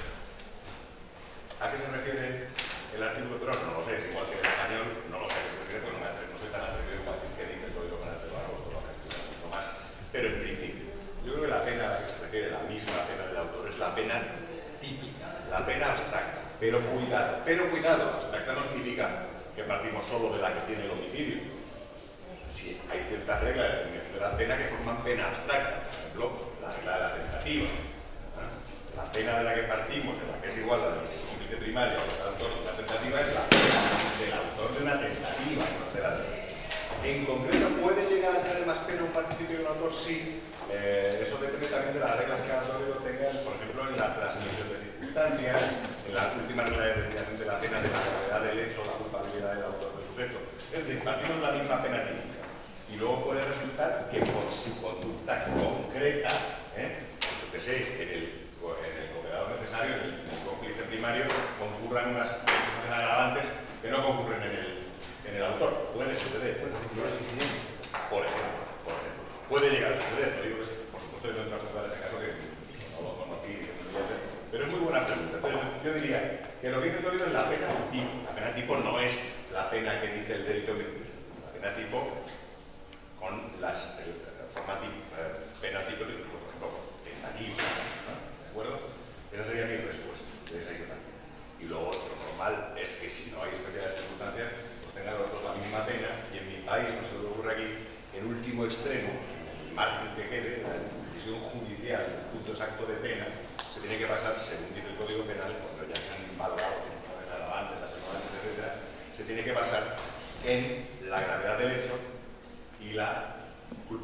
¿A qué se refiere el artículo? Pero no lo sé, es igual que en español, no lo sé a qué se refiere, pues no, me atrevo, no soy tan atrevido como a decir que dice el código penal de Barro, lo va a decir mucho más. Pero en principio, yo creo que la pena a la que se refiere, la misma pena del autor, es la pena típica, la pena abstracta. Pero cuidado, pero cuidado, abstracta no significa que partimos solo de la que tiene el homicidio. Sí, hay ciertas reglas de definición de la pena que forman pena abstracta. Por ejemplo, la regla de la tentativa. ¿Eh? La pena de la que partimos, en la que es igual a la del cómplice primario o del autor de una tentativa, es la pena del autor de una tentativa, no de la de... En concreto, ¿puede llegar a tener más pena un participio de un autor? Sí. Eh, eso depende también de las reglas que cada autor tenga, por ejemplo, en la transmisión de circunstancias, en la última regla de determinación de la pena de la gravedad del hecho, la culpabilidad del autor del sujeto. Es decir, partimos de la misma pena típica. Y luego puede resultar que por su conducta concreta, ¿eh? Yo que sé, en el, en el cooperador necesario, en el, en el cómplice primario, concurran unas agravantes que no concurren en el, en el autor. Puede suceder. Por ejemplo, por ejemplo. Puede llegar a suceder. No digo que, por supuesto, yo no entro a juzgar ese caso que no lo conocí, que no lo pero es muy buena pregunta. Entonces, yo diría que lo que dice Toledo es la pena tipo. La pena tipo no es la pena que dice el delito que dice. La pena tipo con las el, forma tipo, eh, pena tipo, por ejemplo, tentativa, ¿no? ¿De acuerdo? Esa sería mi respuesta. Y luego, lo normal es que si no hay especiales circunstancias, pues tengan los dos la misma pena, y en mi país, no se lo ocurre aquí, el último extremo, el margen que quede, la decisión judicial, el punto exacto de pena, se tiene que basar, según dice el Código Penal, cuando ya se han valorado las agravantes, las agravantes, etcétera, se tiene que basar en la gravedad del hecho y la culpabilidad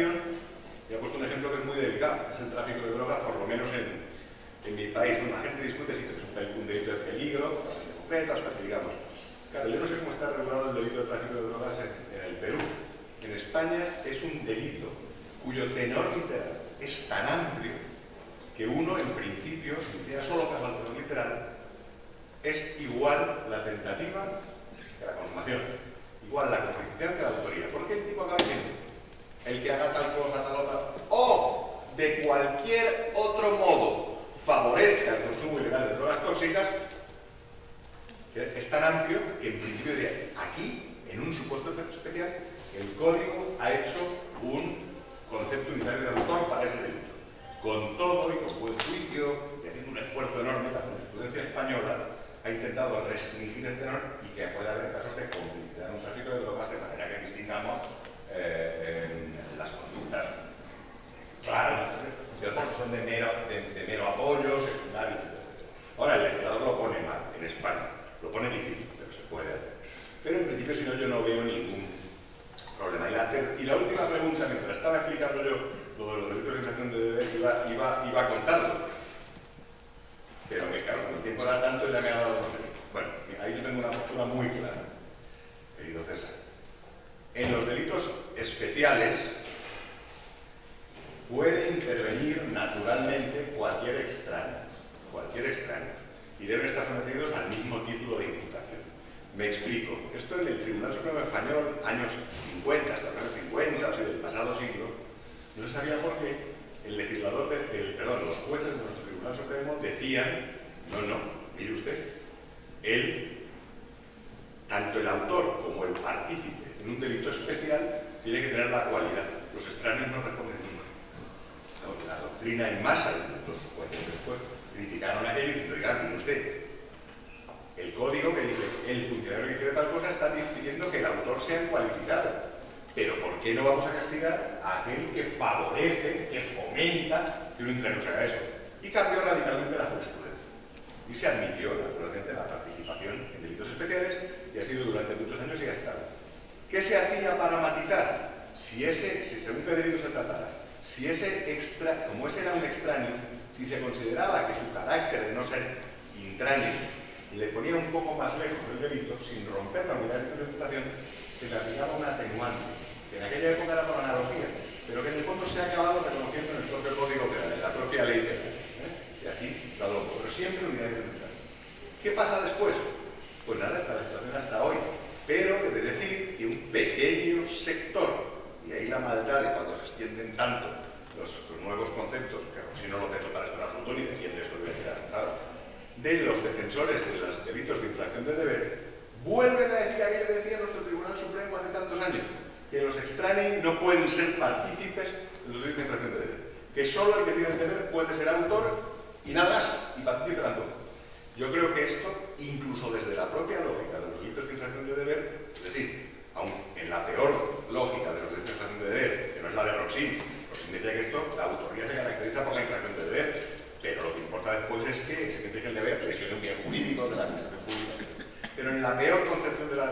tipificación y ha puesto un ejemplo que es muy delicado, es el tráfico de drogas, por lo menos en, en mi país. La gente discute si es un, un delito de peligro, concreto, hasta que digamos. Claro, yo no sé cómo está regulado el delito de tráfico de drogas en, en el Perú. En España es un delito cuyo tenor literal es tan amplio que uno, en principio, si hiciera solo caso al tenor literal, es igual la tentativa que la consumación, igual la composición que la autoría. ¿Por qué el tipo acaba diciendo el que haga tal cosa, tal otra, o de cualquier otro modo favorezca el consumo ilegal de drogas tóxicas? Es tan amplio que en principio diría, aquí, en un supuesto especial, el código ha hecho un concepto unitario de autor para ese delito. Con todo y con buen juicio, y haciendo un esfuerzo enorme, la jurisprudencia española ha intentado restringir el tenor y que pueda haber casos de complicidad en un tráfico de drogas, de manera que distingamos eh, en las conductas claras de otras que son de mero, de, de mero apoyo, secundario, etcétera. Ahora, el legislador lo pone mal en España, lo pone difícil, pero se puede hacer. Pero en principio, si no, yo no veo ningún problema. Y la, y la última pregunta, mientras estaba explicando yo lo de los delitos de infracción de deber, iba, iba, iba contando. Pero que claro, como el tiempo era tanto, ya me ha dado... Bueno, ahí yo tengo una postura muy clara, querido César. En los delitos especiales puede intervenir naturalmente cualquier extraño, cualquier extraño, y deben estar sometidos al mismo título de imputación. Me explico. Esto en el Tribunal Supremo Español, años cincuenta, hasta los años cincuenta, o sea, del pasado siglo, no se sabía por qué el legislador, de, el, perdón, los jueces de nuestro Tribunal Supremo decían, no, no, mire usted, él, tanto el autor como el partícipe en un delito especial, tiene que tener la cualidad. Los extraños no responden nunca. La doctrina en masa, los jueces después criticaron aquello y diciendo, oiga, mire usted, el código que dice, el funcionario que hiciera tal cosa está pidiendo que el autor sea cualificado. Pero ¿por qué no vamos a castigar a aquel que favorece, que fomenta que un extraño se haga eso? Y cambió radicalmente la jurisprudencia. Y se admitió, naturalmente, la participación en delitos especiales, y ha sido durante muchos años y ha estado. ¿Qué se hacía para matizar? Si ese, si según qué delito se tratara, si ese extra, como ese era un extraño, si se consideraba que su carácter de no ser intraño le ponía un poco más lejos del delito, sin romper la unidad de interpretación, se le aplicaba una atenuante, que en aquella época era por analogía, pero que en el fondo se ha acabado reconociendo en el propio código penal, en la propia ley penal, ¿eh? Y así la adopto, pero siempre unidad de interpretación. ¿Qué pasa después? Pues nada, está la situación hasta hoy, pero he de decir que un pequeño sector, y ahí la maldad de cuando se extienden tanto los, los nuevos conceptos, que si no lo tengo para esto en absoluto, ni defiende esto que voy a decir ahora, de los defensores de los delitos de infracción de deber, vuelven a decir aquello que decía nuestro Tribunal Supremo hace tantos años, que los extraños no pueden ser partícipes de los delitos de infracción de deber, que solo el que tiene el deber puede ser autor y nada más, y partícipe tampoco. Yo creo que esto, incluso desde la propia lógica de los delitos de infracción de deber, es decir, aun en la peor lógica de los delitos de infracción de deber, que no es la de Roxin, Roxin decía que esto, la autoría se caracteriza por la infracción de deber, pero lo que importa después es que se tiene que el deber lesione un bien jurídico de la administración pública. Pero en la peor concepción de la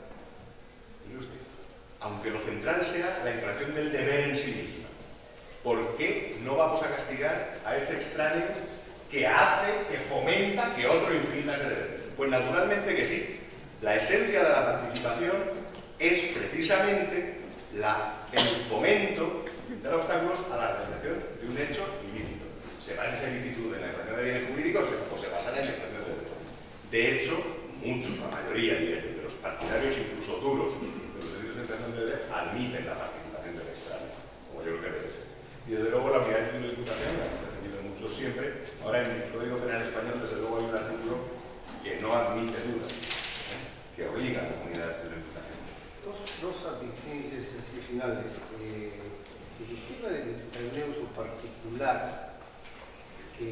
ley, aunque lo central sea la infracción del deber en sí misma, ¿por qué no vamos a castigar a ese extraño que hace, que fomenta que otro infrinja ese deber? Pues naturalmente que sí. La esencia de la participación es precisamente la, el fomento de obstáculos a la realización de un hecho ilícito. ¿Se basa esa ilicitud en la infracción de bienes jurídicos o se basa en la infracción de derecho? De hecho, muchos, la mayoría de los partidarios, incluso duros, de los delitos de infracción de deber, admiten la participación del extraño, como yo creo que debe ser. Y desde luego la unidad de imputación, la hemos defendido muchos siempre. Ahora en el Código Penal Español, desde luego hay un artículo que no admite dudas, ¿eh? Que obliga a la unidad de imputación. Dos, dos advertencias así finales. Eh, el tema del extraño particular que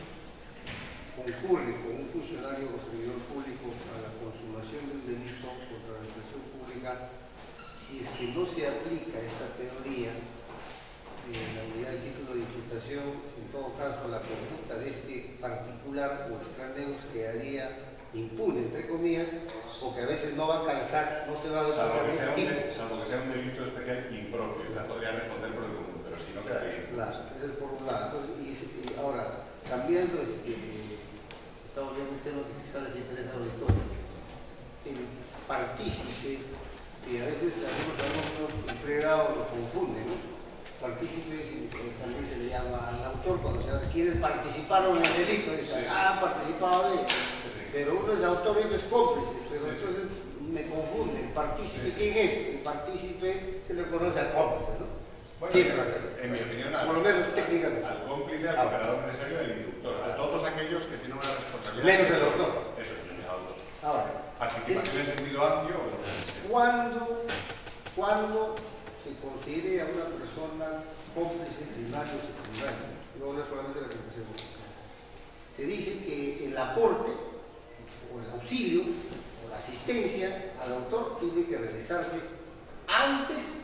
concurre con un funcionario o servidor público a la consumación de un delito contra la administración pública, si es que no se aplica esta teoría en la unidad de título de imputación, en todo caso la conducta de este particular o extraño quedaría impune, entre comillas, o porque a veces no va a calzar, no se va a Salvo que, ver sea un, tipo. de- salvo que sea un delito especial impropio, ya podría responder por el común, pero si no queda bien. Claro, eso es por un lado. Entonces, y, y ahora, cambiando, este, estamos viendo un tema que quizás les interesa al auditorio. El partícipe, que a veces algunos alumnos en pregrado lo confunden, ¿no? Partícipe eh, también se le llama al autor cuando se quiere participar en el delito, dice, Sí. ah, han participado de él. Pero uno es autor y otro es cómplice, pero Sí, sí. entonces me confunden. ¿Partícipe quién es? El partícipe se le conoce al cómplice, ¿no? Bueno, Sí, en, pero, en mi opinión, al, por lo menos técnicamente. al cómplice, al Ah. operador necesario, al inductor, a todos aquellos que tienen una responsabilidad. Menos el autor. Eso, menos el autor. Ahora, Participación en sentido amplio. o no? ¿cuándo, cuándo se considere a una persona cómplice primario o secundario? No hablo solamente de la confesión. Se dice que el aporte, o el auxilio, o la asistencia al autor tiene que realizarse antes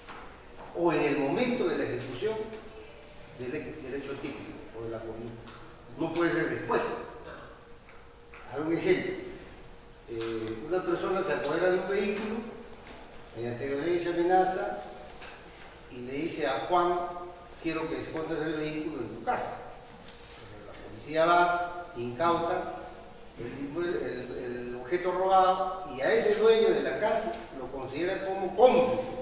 o en el momento de la ejecución del, del hecho típico o de la conducta. No puede ser después. Hago un ejemplo. Eh, una persona se apodera de un vehículo mediante violencia, amenaza y le dice a Juan, quiero que escondas el vehículo en tu casa. Entonces, la policía va, incauta el, el, el objeto robado y a ese dueño de la casa lo considera como cómplice.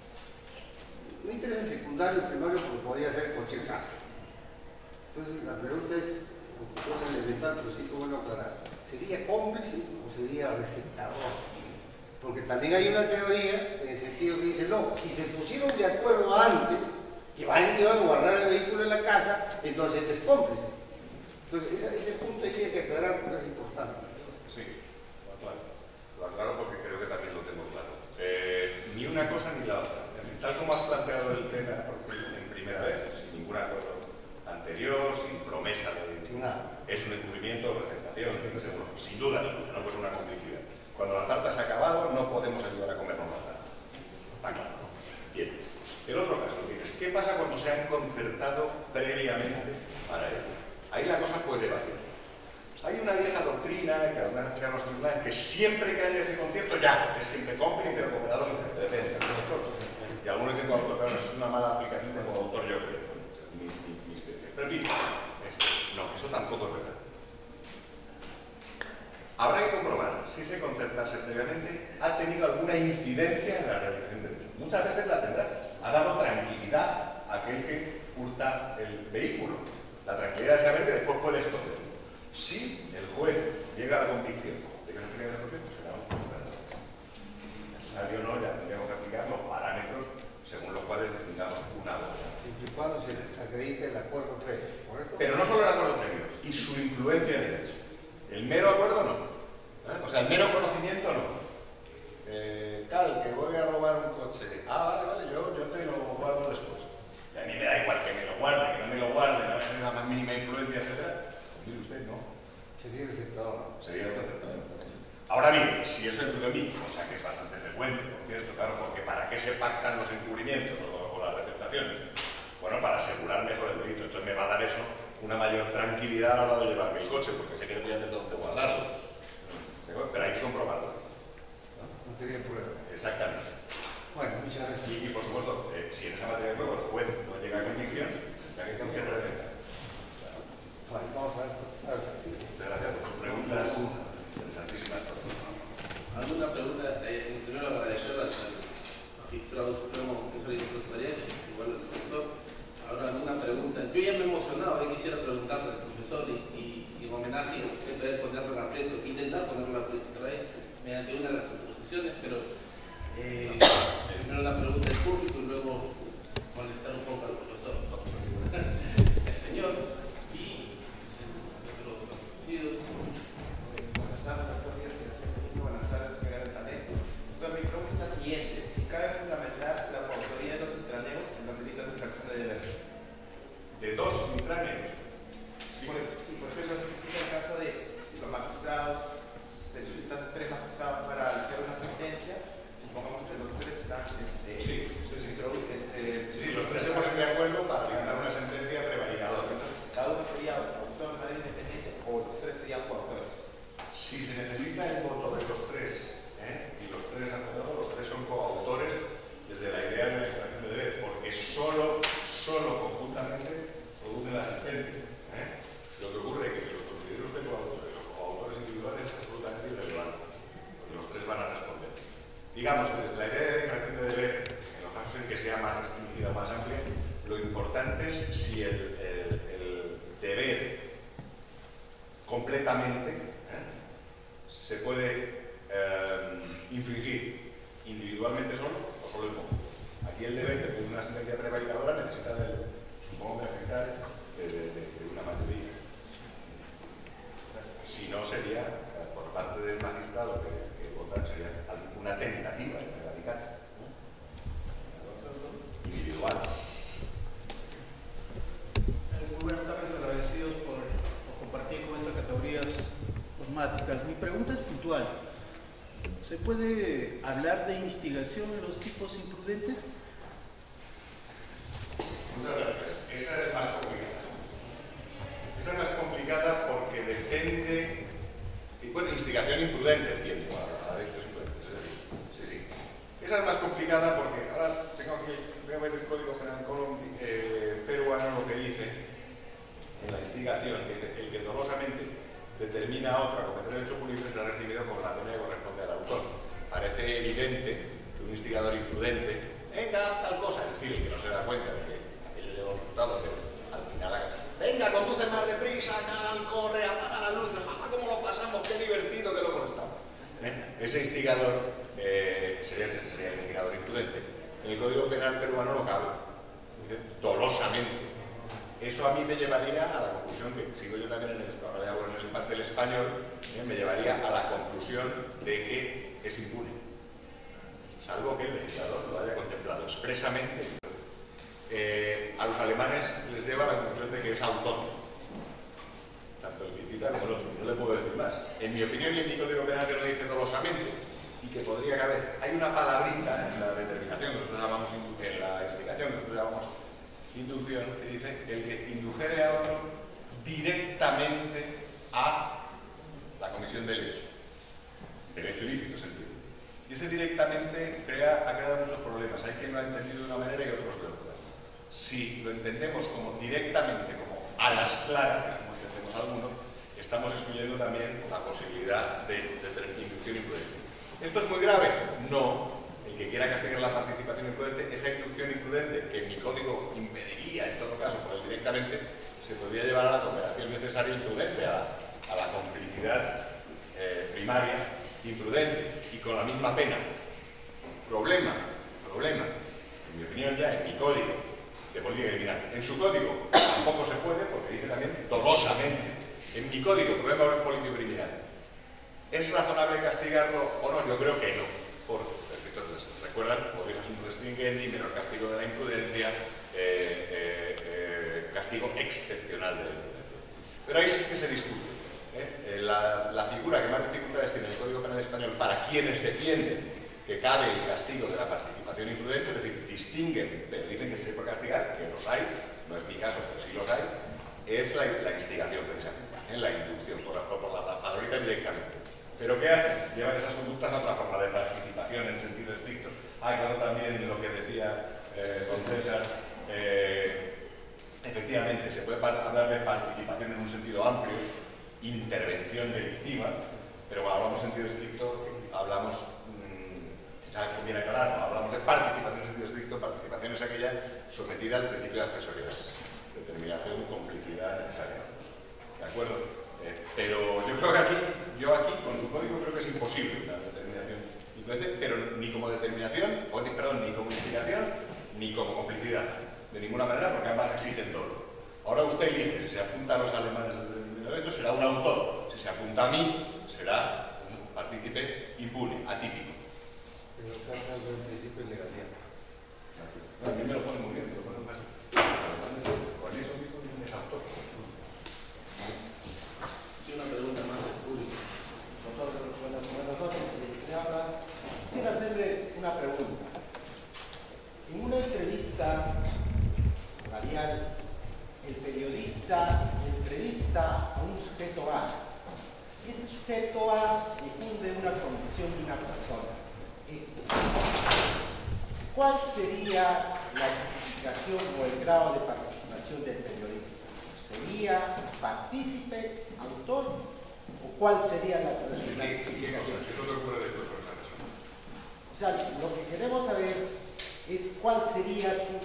No interesa el secundario o primario porque podría ser cualquier casa. Entonces la pregunta es, aunque es elemental, pero sí que bueno aclarar, ¿sería cómplice o sería receptador? Porque también hay una teoría en el sentido que dice, no, si se pusieron de acuerdo antes, que van, iban a guardar el vehículo en la casa, entonces este es cómplice. Entonces ese, ese punto hay que aclarar porque es importante. Sí, lo aclaro. Lo aclaro porque creo que también lo tengo claro. Eh, ni una cosa ni la otra. Tal como has planteado el tema en primera vez, sin ningún acuerdo anterior, sin promesa de... Sin nada. Es un encubrimiento o receptación, seguro. Sin duda ninguna, no pues una complicidad. Cuando la tarta se ha acabado, no podemos ayudar a comernos la tarta. Está claro, ¿no? Bien. El otro caso, dices, ¿qué pasa cuando se han concertado previamente para ello? Ahí la cosa puede variar. Hay una vieja doctrina que algunas veces los tribunales que siempre que haya ese concierto ya es siempre cómplice o cooperador, depende. Y algunos dicen que autor, pero es una mala aplicación de como autor, yo creo. Mi, mi, mi Pero en fin, es, no, eso tampoco es verdad. Habrá que comprobar si ese concertarse previamente ha tenido alguna incidencia en la realización del uso. Muchas veces la tendrá. Ha dado tranquilidad a aquel que hurta el vehículo. La tranquilidad de saber que después puede esconderlo. Si el juez llega a la convicción de que no tenía que hacer, pues será un concertador. Nadie o no, ya tendríamos que aplicar los parámetros según los cuales destinamos una voz. Siempre y cuando se acredite el acuerdo previo, ¿correcto? Pero no solo el acuerdo previo, y su influencia en el hecho. El mero acuerdo no. ¿Eh? O sea, el mero conocimiento no. Eh, Cal, que voy a robar un coche. Ah, vale, vale, yo, yo te lo guardo después. Y a mí me da igual que me lo guarde, que no me lo guarde, no me hace la más mínima influencia, etcétera. Pues mire usted, no. Sería receptador. Sería el concepto. Ahora bien, si eso es lo mismo, o sea que es bastante frecuente, por cierto, claro, porque ¿para qué se pactan los encubrimientos o, o las receptaciones? Bueno, para asegurar mejor el delito. Entonces me va a dar eso una mayor tranquilidad a la hora de llevarme el coche, porque sé que voy a tener donde guardarlo. Pero hay que comprobarlo. ¿No? Materia de prueba. Exactamente. Bueno, muchas gracias. Y, y por supuesto, eh, si en esa materia de prueba el juez no llega a convicción, ya que hay que reventar. Bueno, vamos a ver. A ver, sí. Muchas gracias por tus preguntas. Interesantísimas todas. ¿Alguna pregunta? Eh, primero agradecer al magistrado supremo Federico María, igual al profesor. Ahora alguna pregunta. Yo ya me he emocionado, yo quisiera preguntarle al profesor y, y, y en homenaje siempre ponerlo en aprieto, intentar ponerlo en aprieto otra vez mediante una de las exposiciones, pero eh, primero la pregunta del público y luego molestar un poco al profesor. El señor y nuestro conocido. Buenas tardes, doctor Díaz. Buenas tardes, señora Tané. Doctor, mi pregunta es la siguiente. Si cabe fundamentar la coautoría de los intraneos en los delitos de infracción de deber. De dos intraneos. Sí. Por, sí, por ejemplo, se existe el caso de si los magistrados, se necesitan tres magistrados para hacer una sentencia, supongamos que los tres están, este, Sí, sí, sí. este, Sí, los tres se ponen de acuerdo para dictar una sentencia prevaricadora. entonces, cada uno sería autor de manera independiente o los tres serían coautores. Si se necesita el voto de los tres incidente. ¿eh? Lo que ocurre es que los considere usted como autores o autores individuales es absolutamente irrelevante, porque los tres van a responder. Digamos que desde la idea de declaración de deber, en los casos en que sea más restringida o más amplia, lo importante es si el, el, el deber completamente ¿eh? se puede eh, infringir individualmente solo o solo en conjunto. Aquí el deber, después de una sentencia prevaricadora, necesita, del, supongo que necesita de, de, de, de una mayoría. Si no, sería, eh, por parte del magistrado que, que vota, sería una tentativa de prevaricar, ¿no? Individual. Muy buenas tardes, agradecidos por, por compartir con estas categorías dogmáticas. Mi pregunta es puntual. ¿Se puede hablar de instigación en los tipos imprudentes? Muchas gracias. Esa es más complicada. Esa es más complicada porque depende... Y bueno, instigación imprudente, entiendo, a, a delitos imprudentes. Es decir, sí, sí. Esa es más complicada porque ahora tengo aquí, voy a ver el Código Penal eh, peruano, lo que dice en la instigación, que dice, el que dolosamente determina a otro a cometer el hecho punible será recibido con la pena que corresponde al autor. Parece evidente que un instigador imprudente, venga, tal cosa, es decir, que no se da cuenta de que aquello lleva un resultado, pero al final haga, venga, conduce más deprisa, tal, corre, apaga las luces, ¡ah, cómo lo pasamos, qué divertido que lo conectamos! ¿Eh? Ese instigador eh, sería, sería el instigador imprudente. En el Código Penal peruano no cabe, dolosamente. Eso a mí me llevaría a la conclusión, que sigo yo también en el, en el parte del español, ¿eh? me llevaría a la conclusión de que es impune, salvo que el legislador lo haya contemplado expresamente. Eh, a los alemanes les lleva a la conclusión de que es autónomo, tanto el que cita como el otro, no le puedo decir más. En mi opinión y en mi Código Penal que lo dice dolosamente, y que podría caber, hay una palabrita en la determinación que nosotros llamamos, en la instigación que nosotros llamamos inducción, que dice el que indujere a otro directamente a la comisión del hecho, del hecho ilícito, sentido. Y ese directamente crea, ha creado muchos problemas. Hay quien lo ha entendido de una manera y otros de otra. Si lo entendemos como directamente, como a las claras, como entendemos algunos, estamos excluyendo también la posibilidad de, de tener inducción imprudente. ¿Esto es muy grave? No. El que quiera castigar la participación imprudente, esa inducción imprudente, que en mi código impediría, en todo caso, por el directamente, se podría llevar a la cooperación necesaria imprudente, a la, a la complicidad eh, primaria imprudente, y con la misma pena. Problema, problema, en mi opinión ya, en mi código de política criminal. En su código tampoco se puede, porque dice también dolosamente. En mi código, problema político criminal. ¿Es razonable castigarlo o no? Yo creo que no. Por efectos, recuerdan, podría ser un restringente y menor castigo de la imprudencia, eh, eh, eh, castigo excepcional de la imprudencia. Pero ahí sí que se discute. ¿eh? La, la figura que más dificultades tiene el Código Penal español para quienes defienden que cabe el castigo de la participación imprudente, es decir, distinguen, pero dicen que se puede castigar, que los hay, no es mi caso, pero sí los hay, es la, la instigación precisamente, ¿eh? la inducción, por la, por la, la palabrita directamente. ¿Pero qué hacen? Llevan esas conductas a otra forma de participación en sentido estricto. Ah, claro, también lo que decía eh, don César, eh, efectivamente, se puede hablar de participación en un sentido amplio, intervención delictiva, pero cuando hablamos en sentido estricto, hablamos, mmm, ya conviene aclarar, cuando hablamos de participación en sentido estricto, participación es aquella sometida al principio de accesoriedad, determinación, complicidad necesaria. ¿De acuerdo? Eh, pero yo creo que aquí, yo aquí, con su código, creo que es imposible la determinación imprudente, pero ni como determinación, o, perdón, ni como instigación, ni como complicidad, de ninguna manera, porque ambas exigen todo. Ahora usted elige, si se apunta a los alemanes del derecho, será un autor, si se apunta a mí, será un partícipe impune, atípico. En los casos del principio de legalidad. No, a mí me lo pone muy bien, me lo pone más. Con eso mismo es autor. Una pregunta más del público. Doctor, buenas, buenas noches. Quisiera hacerle una pregunta. En una entrevista radial, el periodista entrevista a un sujeto A. Y este sujeto A difunde una condición de una persona X. ¿Cuál sería la identificación o el grado de participación del periodista? ¿Sería partícipe, autor? ¿O cuál sería la ¿Qué, qué cosa? ¿Qué es lo que ocurre después con esa persona? O sea, lo que queremos saber es cuál sería su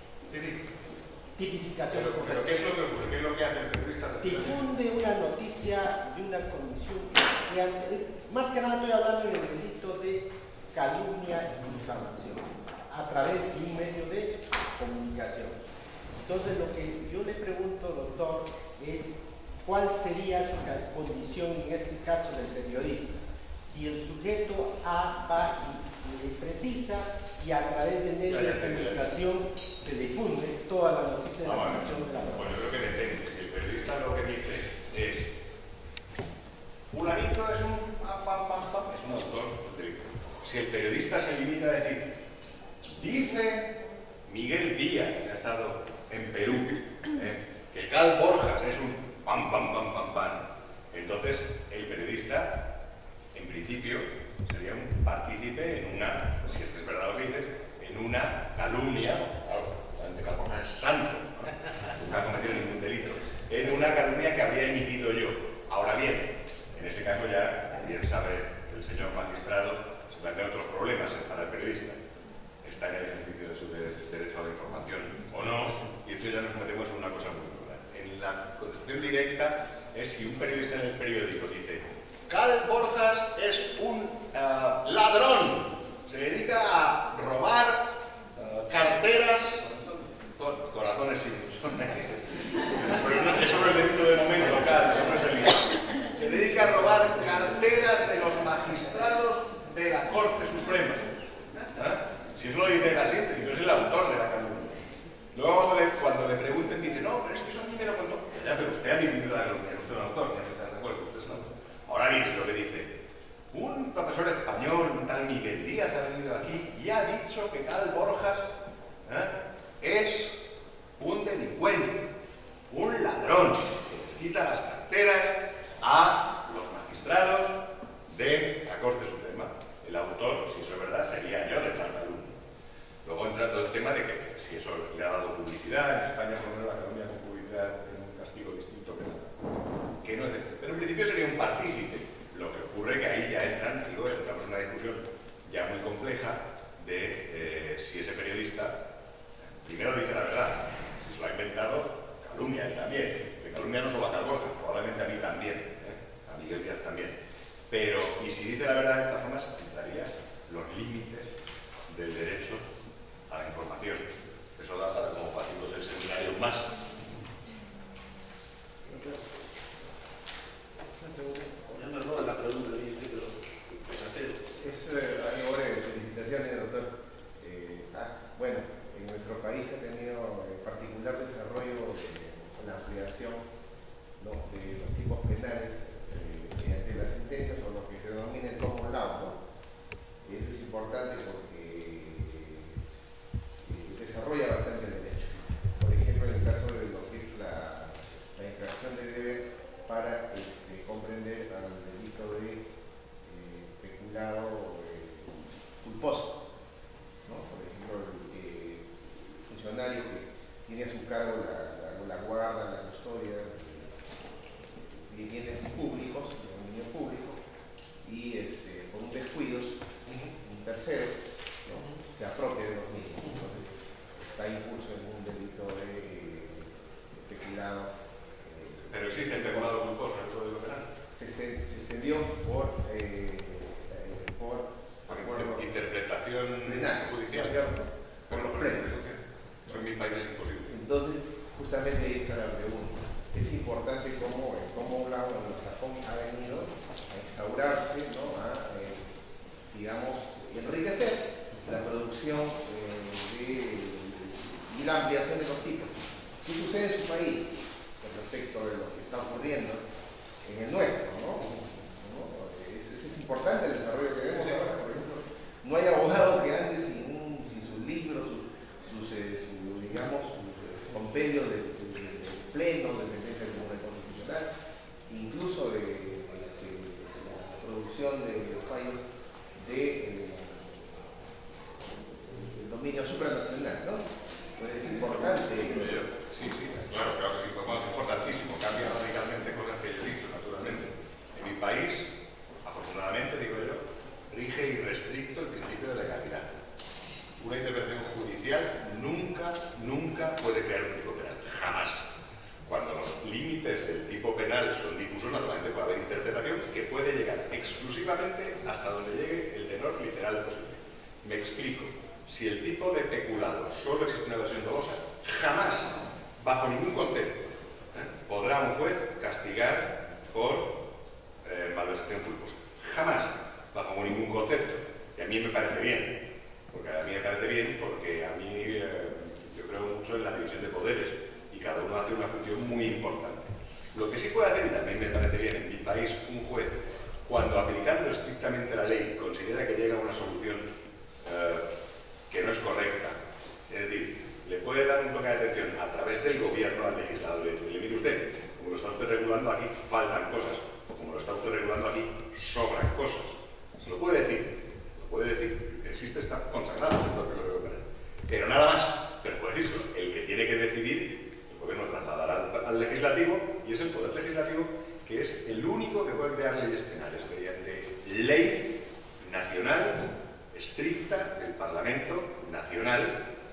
tipificación Pero, pero correcta. ¿qué es lo que ocurre? ¿Qué es lo que hace el periodista? Difunde una noticia de una condición, de- más que nada estoy hablando en el delito de calumnia y difamación, a través de un medio de comunicación. Entonces lo que yo le pregunto, doctor, es cuál sería su ca- condición en este caso del periodista. Si el sujeto A va y le precisa y a través de medios de comunicación se difunde toda la noticia de la Ah, bueno. condición de la persona. Bueno, yo creo que depende. Si el periodista lo que dice es fulanito es un pam, pam, pam, pam, es un autor del delito. Si el periodista se limita a decir dice Miguel Díaz, que ha estado en Perú, ¿eh? que Cal Borjas es un pam, pam, pam, pam, pam, entonces el periodista, en principio, sería un partícipe en una, si es que es verdad lo que dices, en una calumnia, claro, la Cal Borjas es santo, ¿no? No ha cometido ningún delito, en una calumnia que habría emitido yo. Ahora bien, en ese caso ya, bien sabe el señor magistrado, se plantean otros problemas para el periodista. Está en el ejercicio de su de- derecho a la información o no, y entonces ya nos metemos en una cosa muy dura. En la contestación directa es si un periodista en el periódico dice Cal Borjas es un uh, ladrón, se dedica a robar uh, carteras, cor corazones sin pero no, eso no es delito de momento, Cal, eso no es delito. Se dedica a robar carteras de los magistrados de la Corte Suprema. ¿Ah? Si eso lo dice la síntesis, no es el autor de la calumnia. Luego cuando le, cuando le pregunten, dice, no, pero es que eso a mí me lo contó. Ya, pero usted ha difundido la calumnia, usted es un autor, no estás de acuerdo, usted es un autor. Ahora bien, si lo que dice, un profesor español, un tal Miguel Díaz, ha venido aquí y ha dicho que Cal Borjas ¿eh? es un delincuente, un ladrón, que les quita las carteras a los magistrados de la Corte Suprema. El autor, si eso es verdad, sería yo de tal calumnia. Luego entra todo el tema de que si eso le ha dado publicidad, en España por lo menos la calumnia con publicidad tiene un castigo distinto que no, que no es de, pero en principio sería un partícipe. Lo que ocurre que ahí ya entran, digo, entramos en una discusión ya muy compleja de eh, si ese periodista primero dice la verdad, si se lo ha inventado, calumnia él también. De calumnia no solo a Cal Borjas, probablemente a mí también, ¿eh? A Miguel Díaz también. Pero, y si dice la verdad, de todas formas, entraría los límites del derecho a la información. Eso da para como capítulos el seminario más. Ya me roban la pregunta, yo creo que hacer. Es eh, algo de felicitaciones, doctor. Eh, ah, bueno, en nuestro país ha tenido eh, particular desarrollo en la ampliación, ¿no?, de los tipos penales eh, mediante las sentencias o lo que se denomina el common law, ¿no? Y eso es importante porque eh, desarrolla bastante el derecho. Por ejemplo, en el caso de lo que es la, la infracción de deber para este, comprender al delito de eh, peculado eh, culposo, ¿no? Por ejemplo, el eh, funcionario que tiene a su cargo la, la, la guarda, la custodia de bienes públicos, de dominio público, y este, por un descuido, un tercero, ¿no?, se apropia de los mismos. Entonces, está impulso en un delito de, de peculado. Pero existe el peculado culposo en el Código Penal. Se, este, se extendió por, eh, eh, por, Por acuerdo interpretación plenaria, judicial. ¿cierto? Por los plenos. Eso en mil países es imposible. Entonces, justamente ahí está la pregunta. Es importante cómo, cómo la anglosajón ha venido a instaurarse, ¿no?, a, eh, digamos, enriquecer la producción eh, de, y la ampliación de los tipos. ¿Qué sucede en su país respecto de lo que está ocurriendo en el nuestro, ¿no? ¿No? Es, es, es importante el desarrollo que vemos ahora, por ejemplo. No hay abogado que ande sin, un, sin sus libros, sus, sus, eh, su, digamos, sus eh, compendios de, de, de, de pleno, de sentencia del Tribunal Constitucional, incluso de, de, de la producción de, de fallos de eh, el dominio supranacional, ¿no? Pues es importante. Sí, sí, claro, claro que sí, bueno, es importante. nunca puede crear un tipo penal, jamás. Cuando los límites del tipo penal son difusos, naturalmente puede haber interpretación que puede llegar exclusivamente hasta donde llegue el tenor literal posible. Me explico. Si el tipo de peculado solo existe una versión dolosa, jamás, bajo ningún concepto, ¿eh? podrá un juez castigar por eh, malversación culposa. Jamás, bajo ningún concepto. Y a mí me parece bien, porque a mí me parece bien porque a mí eh, yo creo mucho en la división de poderes y cada uno hace una función muy importante. Lo que sí puede hacer, y también me parece bien en mi país, un juez, cuando aplicando estrictamente la ley considera que llega a una solución eh, que no es correcta, es decir, le puede dar un toque de atención a través del gobierno al legislador y decirle, mire usted, como lo está usted regulando aquí, faltan cosas, o como lo está usted regulando aquí, sobran cosas. Se lo puede decir, lo puede decir, existe, está consagrado en el propio Código Penal. Pero nada más, pero puede decirlo, el que tiene que decidir, el gobierno trasladará al, al legislativo, y es el poder legislativo que es el único que puede crear leyes penales, de, de ley nacional estricta del Parlamento Nacional.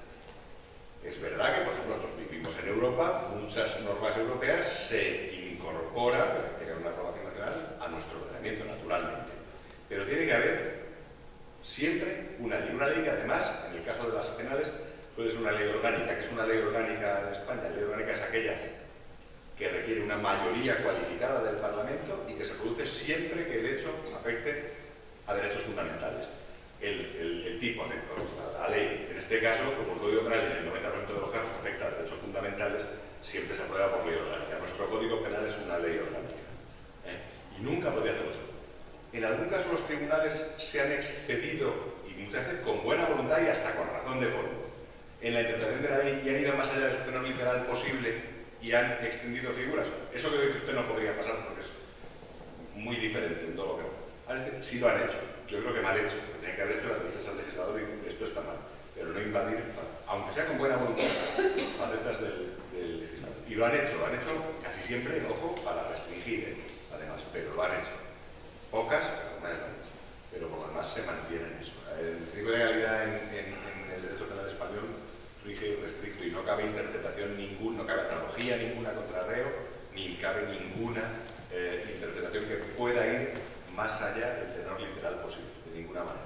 Es verdad que, por ejemplo, nosotros vivimos en Europa, muchas normas europeas se incorporan, que tienen una aprobación nacional, a nuestro ordenamiento, naturalmente. Pero tiene que haber siempre una ley. Una ley que, además, en el caso de las penales, puede ser una ley orgánica. ¿Qué es una ley orgánica en España? La ley orgánica es aquella que requiere una mayoría cualificada del Parlamento y que se produce siempre que el hecho afecte a derechos fundamentales. El, el, el tipo, la, la ley, en este caso, como el Código Penal en el noventa por ciento de los casos afecta a derechos fundamentales, siempre se aprueba por ley orgánica. Nuestro Código Penal es una ley orgánica. ¿eh? Y nunca podría hacerlo eso. En algún caso los tribunales se han expedido, y muchas veces con buena voluntad y hasta con razón de fondo, en la interpretación de la ley y han ido más allá de su tenor literal posible y han extendido figuras. Eso que dice usted no podría pasar porque es muy diferente en todo lo que no. Sí lo han hecho. Yo creo que mal hecho. Tiene que haber hecho las veces al legislador y decir esto está mal. Pero no invadir, aunque sea con buena voluntad, facetas del, del legislador. Y lo han hecho, lo han hecho casi siempre, ojo, para restringir, ¿eh? además, pero lo han hecho. Pocas, pero algunas lo han hecho. Pero por lo demás se mantiene en eso. El principio de legalidad en, en, en el derecho penal español rige restricto y no cabe interpretación ninguna, no cabe analogía ninguna contra el reo, ni cabe ninguna eh, interpretación que pueda ir más allá del tenor literal posible, de ninguna manera.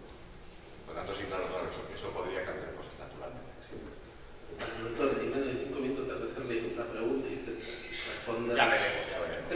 Por lo tanto, sí, claro, claro, eso, eso podría cambiar cosas naturalmente. Sí. Profesor, en menos de cinco minutos trato de hacerle una pregunta y usted responde. Ya veremos, ya veremos.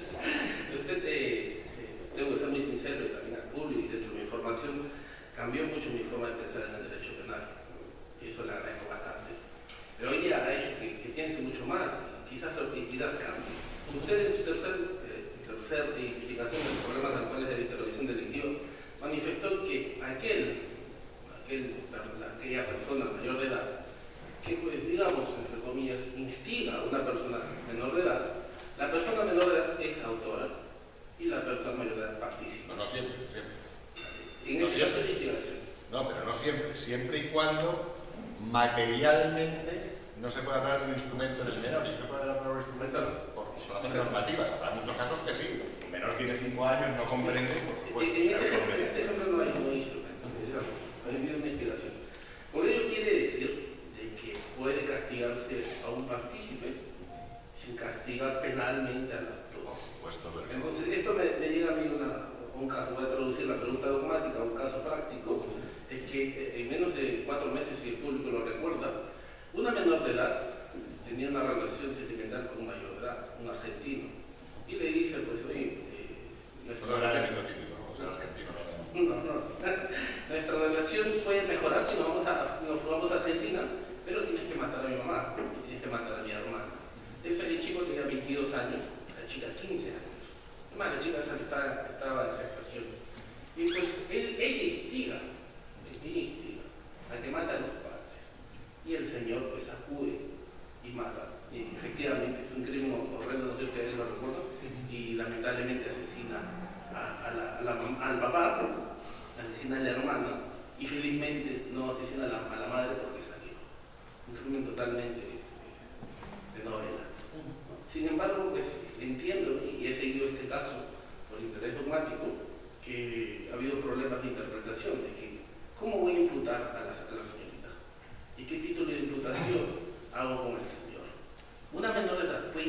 Usted, eh, eh, tengo que ser muy sincero y también al público y dentro de mi formación, cambió mucho mi forma de pensar en el derecho penal. Y eso le agradezco bastante. Pero hoy día ha hecho que, que piense mucho más, quizás la objetividad cambie. Usted en su tercer, eh, tercer identificación de los problemas actuales de la intervención delictiva manifestó que aquel, aquel, aquella persona mayor de edad, que pues digamos, entre comillas, instiga a una persona menor de edad, la persona menor de edad es autora y la persona mayor de edad participa. No, no siempre, siempre. En No ese caso de instigación. No, pero no siempre. Siempre y cuando materialmente no se puede hablar de un instrumento en el menor. Y no se puede hablar de un instrumento por razones normativas. Habrá muchos casos que sí. El menor tiene cinco años, no comprende, por supuesto. En este ejemplo, en este ejemplo no hay un instrumento, digamos, hay una investigación. Por ello quiere decir de que puede castigarse a un partícipe sin castigar penalmente al autor. Por supuesto, pero... Entonces, esto me, me llega a mí una, un caso, voy a traducir la pregunta dogmática a un caso práctico, es que en menos de cuatro meses, si el público lo recuerda, una menor de edad tenía una relación sentimental con un mayor de edad, un argentino, y le dice, pues, oye, eh, nuestra, no era el típico, ¿no? O sea, el argentino no, no. Nuestra relación puede mejorar si nos vamos a, nos vamos a Argentina, pero tienes que matar a mi mamá, y tienes que matar a mi hermana. Ese chico tenía veintidós años, la chica quince años. Además, la chica estaba, estaba en gestación. Y pues él, ella instiga, ella instiga a que mate a los padres. Y el señor pues acude y mata. Y efectivamente es un crimen horrendo, no sé si ustedes lo recuerdan, y lamentablemente asesina a, a la, a la, al papá, asesina a la hermana, y felizmente no asesina a la, a la madre porque salió. Un crimen totalmente de novela. Sin embargo, pues entiendo, y he seguido este caso por interés dogmático, que ha habido problemas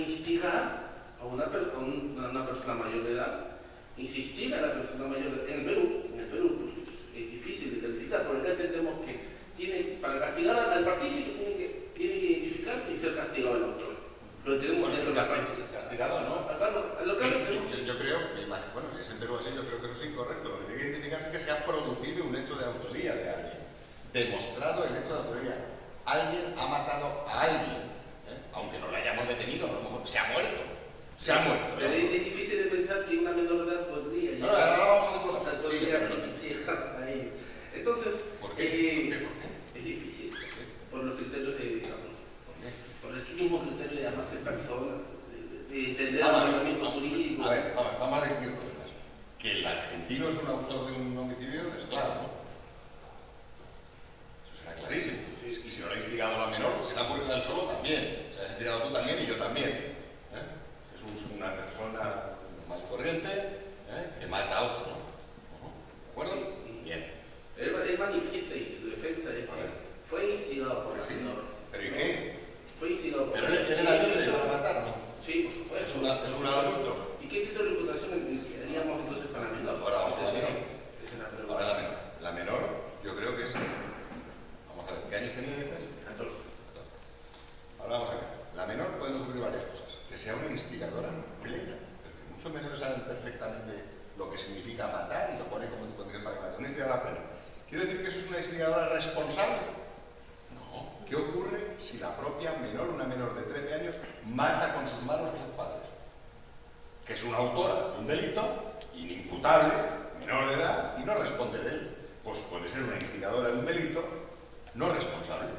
instigar a una, per- a un- a una persona mayor de edad, insistir a la persona mayor de edad. En el Perú, en el Perú pues, es difícil de certificar, porque acá entendemos que tiene, para castigar al, al partícipe tiene que, tiene que identificarse y ser castigado el autor. Pero tenemos Bueno, dentro de la casti- práctica. castigado, ¿no? Acá no, a lo que Yo, tenemos. yo- yo creo, me imagino, bueno, si es en Perú así, yo creo que eso es incorrecto. Lo que tiene que identificarse es que se ha producido un hecho de autoría de alguien. Demostrado el hecho de autoría. Alguien ha matado a alguien, ¿eh? Aunque no lo hayamos detenido, a lo mejor se ha muerto. Se ha muerto. Pero es, es difícil de pensar que una menor de edad podría No, ahora vamos a hacer o sea, una- podría sí, llegar a ello. Entonces, ¿Por qué? eh, ¿Por qué? es difícil, por los criterios de, digamos, por el mismo criterio de llamarse persona, de, de- de entender el Ah, vale. ordenamiento jurídico. A ver, a ver, vamos a distinguir cosas. Que el argentino es un autor de un homicidio es claro, ¿no? Eso será clarísimo. Y si no le ha instigado la menor, se le ha ocurrido a él solo también. Se ha instigado tú también y yo también. ¿eh? Es un- una persona normal y corriente, ¿eh? Que mata a otro, ¿no? ¿De acuerdo? Bien. Él, él manifiesta y su defensa es que fue instigado por la Sí. menor. ¿Pero y qué? Fue instigado por Pero la él él era libre para matar, ¿no? Sí, por supuesto. Es, una, es un adulto. ¿Y qué título de imputación haríamos entonces para la menor? Ahora vamos a la menor. Esa es la pregunta. Ahora la menor. La menor, yo creo que es. Vamos a ver, ¿qué años tenía él? catorce. Ahora vamos a ver. La menor pueden ocurrir varias cosas. Que sea una instigadora plena. Porque muchos menores saben perfectamente lo que significa matar y lo pone como condición para que mate. Una instigadora plena. ¿Quiere decir que eso es una instigadora responsable? No. ¿Qué ocurre si la propia menor, una menor de trece años, mata con sus manos a sus padres? Que es una autora de un delito inimputable, menor de edad, y no responde de él. Pues puede ser una instigadora de un delito no responsable.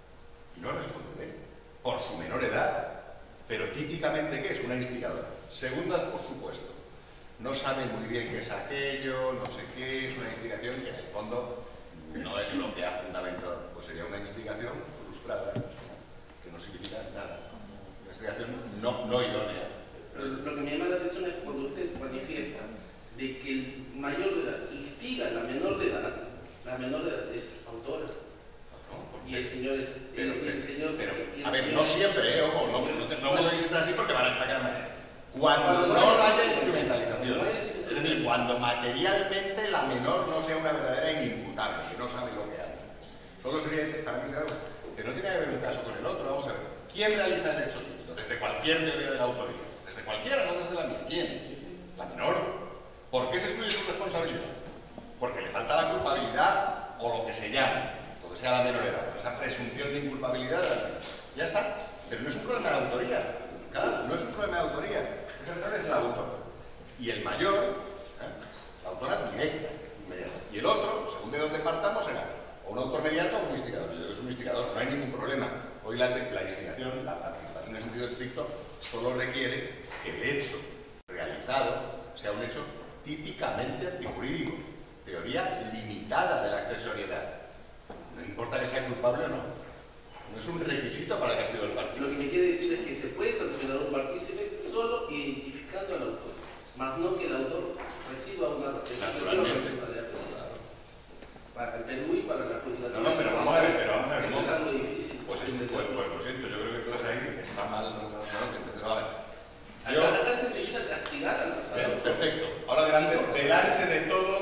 Y no responde de él. Por su menor edad. Pero típicamente, ¿qué es una instigadora? Segunda, por supuesto. No sabe muy bien qué es aquello, no sé qué, es una instigación que en el fondo no es lo que ha fundamentado. Pues sería una instigación frustrada, que no significa nada. Una instigación no, no idónea. Pero lo que me llama la atención es cuando usted manifiesta de que el mayor de edad instiga a la menor de edad, la menor de edad es autora. ¿No? Y el señor es. Pero, el, el señor, pero, y el a ver, señor- no siempre, ¿eh? Ojo, no, no, te- no Bueno, podéis estar así porque van a atacarme. Cuando Cuando no no haya haya instrumentalización. instrumentalización. Cuando no haya Es decir, cuando materialmente la menor no sea una verdadera inimputable, que no sabe lo que hace. Solo sería, para mí, será algo que no tiene que ver un caso con el otro. Vamos a ver. ¿Quién realiza el hecho típico? Desde cualquier teoría de la autoría. Desde cualquiera, no desde la mía. ¿Quién? La menor. ¿Por qué se excluye su responsabilidad? Porque le falta la culpabilidad o lo que se llame, lo que sea la menor edad, esa presunción de inculpabilidad de la menor. Ya está. Pero no es un problema de autoría. Claro, no es un problema de autoría. Ese error es la autora. Y el mayor, ¿eh? La autora directa, inmediata. Y el otro, según de dónde partamos, será o un autor mediato o un instigador. Yo creo que es un instigador, no hay ningún problema. Hoy la, la instigación, la participación en sentido estricto, solo requiere que el hecho realizado sea un hecho típicamente antijurídico, teoría limitada de la accesoriedad. No importa que sea culpable o no. No es un requisito para el castigo del partido. Lo que me quiere decir es que se puede sancionar a un partícipe solo identificando al autor, más no que el autor reciba una Naturalmente. responsabilidad personal. Para el Perú y para la judicatura. No, no, pero vamos a ver, pero vamos a ver, Eso ¿cómo? es algo difícil. Pues, es, pues, pues lo siento, yo creo que entonces ahí está mal, no, no, no, entonces vale. Yo, Acá, acá se necesita castigar al al bien, autor. perfecto. Ahora delante, delante de todos,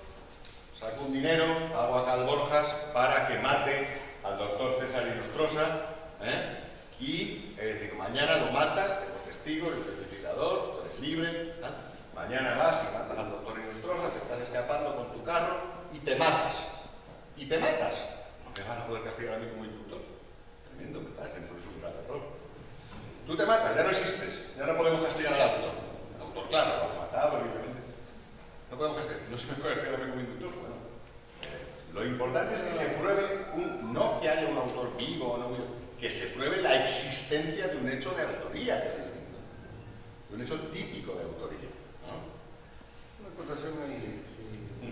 saco un dinero, hago a Cal Borjas para que mate al doctor César Inostrosa, ¿eh? Y eh, digo, mañana lo matas, tengo testigos, yo soy verificador, tú eres libre, ¿eh? Mañana vas y matas al doctor Inostrosa, te estás escapando con tu carro y te matas. Y te matas. No me van a poder castigar a mí como instructor. Tremendo, me parece, entonces un gran error. Tú te matas, ya no existes, ya no podemos castigar al autor. El autor, claro, lo has matado libremente. No podemos castigar, no se me puede castigar a mí como inductor. Bueno, eh, lo importante es que se pruebe, un, no que haya un autor vivo o no vivo, que se pruebe la existencia de un hecho de autoría, que es distinto. De un hecho típico de autoría. ¿No? Una acotación ahí. Este,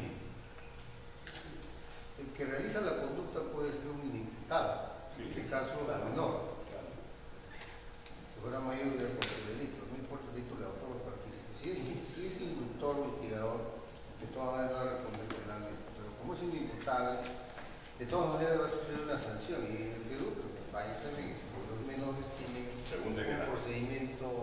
el que realiza la conducta puede ser un inimputado, en este caso la menor. Si fuera mayor ya por el delito, no importa el título de autor o partícipe. Si es, si es inductor o mitigador, de todas maneras va a responder penalmente. Pero como es inimputable, de todas maneras va a sufrir una sanción. Y en el Perú, creo que en España también, los menores tienen Según de qué un edad. procedimiento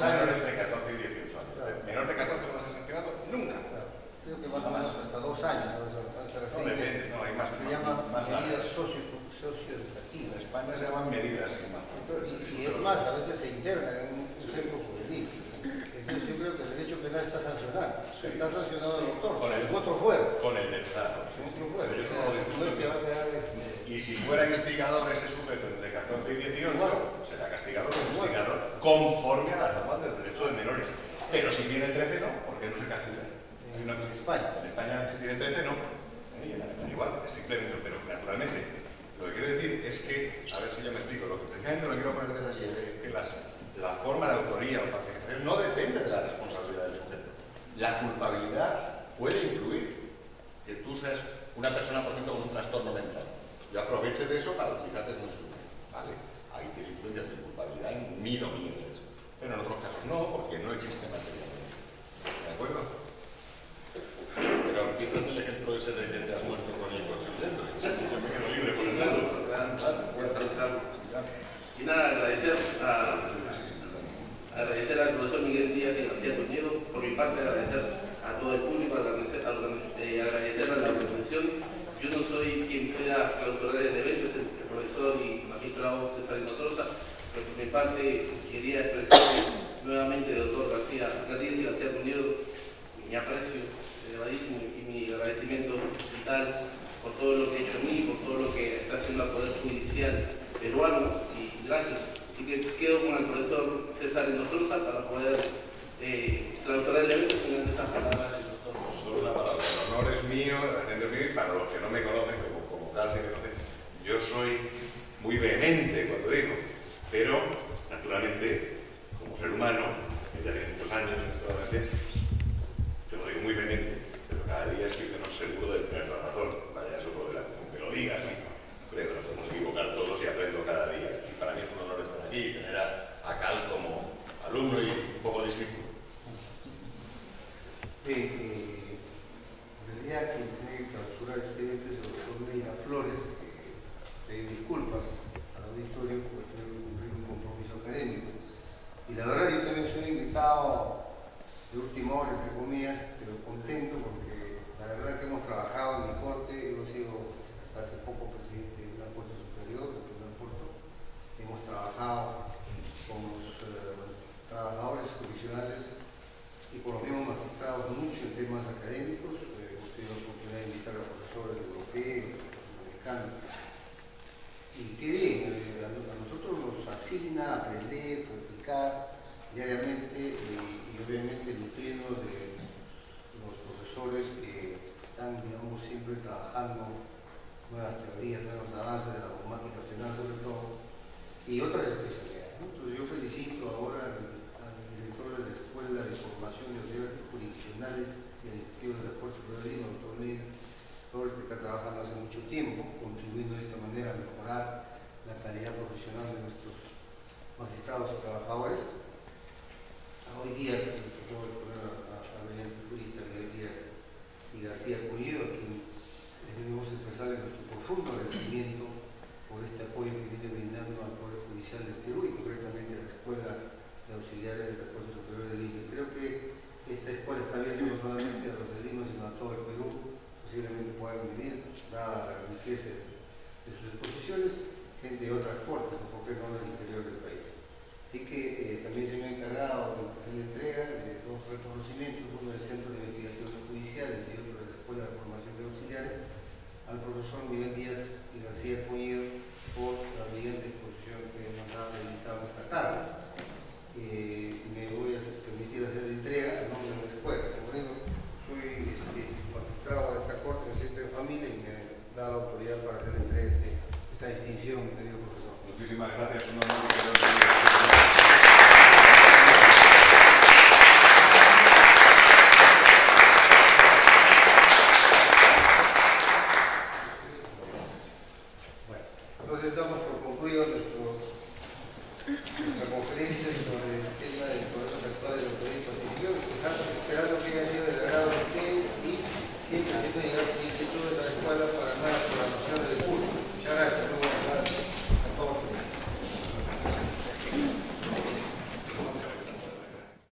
menor entre catorce y dieciocho años. Claro. Menor de catorce no se ha sancionado nunca. Claro. Creo que más o menos hasta dos años, ¿no? Eso alcanza a No, ser depende, así. no, hay más. Se más- llaman más medidas largas. socio, En socioeducativas. España se llaman medidas sin más. Y, y es más, a veces se interna en un centro juvenil. Entonces yo creo que el derecho penal está sancionado. Sí. Está sancionado el autor. Con el- otro fuera. Con el del Estado. Otro fuera. Pero yo O solo sea, lo digo. no es que va a quedar este, Y si fuera instigador ese sujeto entre catorce y dieciocho, Igual. será castigado como instigador conforme a las normas del derecho de menores. Pero si tiene trece, no, porque no se castiga. Hay una cosa- en España. En España, si tiene trece, no. Y en Alemania igual, es simplemente, pero naturalmente. Lo que quiero decir es que, a ver si yo me explico, lo que precisamente lo quiero poner de relieve es que las, la forma de autoría o participación no depende de la responsabilidad del sujeto. La culpabilidad puede influir. Que tú seas una persona, por ejemplo, con un trastorno mental. Yo aproveche de eso para utilizarte como instrumento. ¿Vale? Ahí tienes influencia de culpabilidad en mi dominio de eso. Pero en otros casos no, porque no existe materialmente. ¿De acuerdo? Pero piénsate el ejemplo ese de que te has muerto con el consentimiento. Yo me quedo libre por el Claro, mundo. claro, Claro, puedes claro. pensarlo. Y nada, agradecer a, agradecer al profesor Miguel Díaz y García Toñedo, por mi parte agradecer a todo el público, agradecer, eh, agradecer a la organización. Yo no soy quien pueda clausurar el evento, es el, el profesor y magistrado César Rosa, pero por mi parte quería expresar nuevamente al doctor García, García y García Toñedo mi aprecio elevadísimo y mi agradecimiento vital por todo lo que ha hecho a mí, por todo lo que está haciendo al Poder Judicial peruano, y gracias. Así que quedo con el profesor César Rosa para poder eh, clausurar el evento sin estas palabras del doctor. Solo una palabra. El honor es mío, el agente es mío, y para los que no me conocen, como, como tal, se conocen, yo soy muy vehemente cuando digo, pero naturalmente, como ser humano, que ya tiene muchos años, naturalmente, te lo digo muy vehemente, pero cada día estoy menos seguro de tener la razón. Vaya, eso por delante, aunque lo digas, ¿sí? Creo que nos podemos equivocar todos y aprendo cada día. Y para mí es un honor estar aquí y tener a, a Cal como alumno y un poco discípulo. Eh, eh, el día que tiene que clausurar este evento es el doctor Neira Flores, que pedir disculpas al auditorio porque tengo que cumplir un compromiso académico. Y la verdad, yo también soy invitado de última hora, entre comillas, pero contento porque la verdad que hemos trabajado en mi corte, yo he sido hasta hace poco presidente de una corte superior, del primer puerto. Hemos trabajado con los eh, trabajadores jurisdiccionales y por los mismos magistrados mucho en temas académicos. Eh, hemos tenido la oportunidad de invitar a profesores europeos, americanos. Y qué bien, eh, a, a nosotros nos fascina aprender, practicar diariamente eh, y obviamente nutrirnos de los profesores que están, digamos, siempre trabajando nuevas teorías, nuevos avances de la dogmática penal sobre todo, y otras especialidades, ¿no? Entonces yo felicito ahora al, al director de la Escuela de Formación de Autoridades Jurisdiccionales y al Instituto de la Corte Superior de Lima, doctor Neira Flores, que está trabajando hace mucho tiempo, contribuyendo de esta manera a mejorar la calidad profesional de nuestros magistrados y trabajadores. Hoy día, acabo de poner a la brillante jurista Miguel Díaz y García Pulido, a quien debemos expresarle nuestro profundo agradecimiento por este apoyo que viene brindando al Poder Judicial del Perú y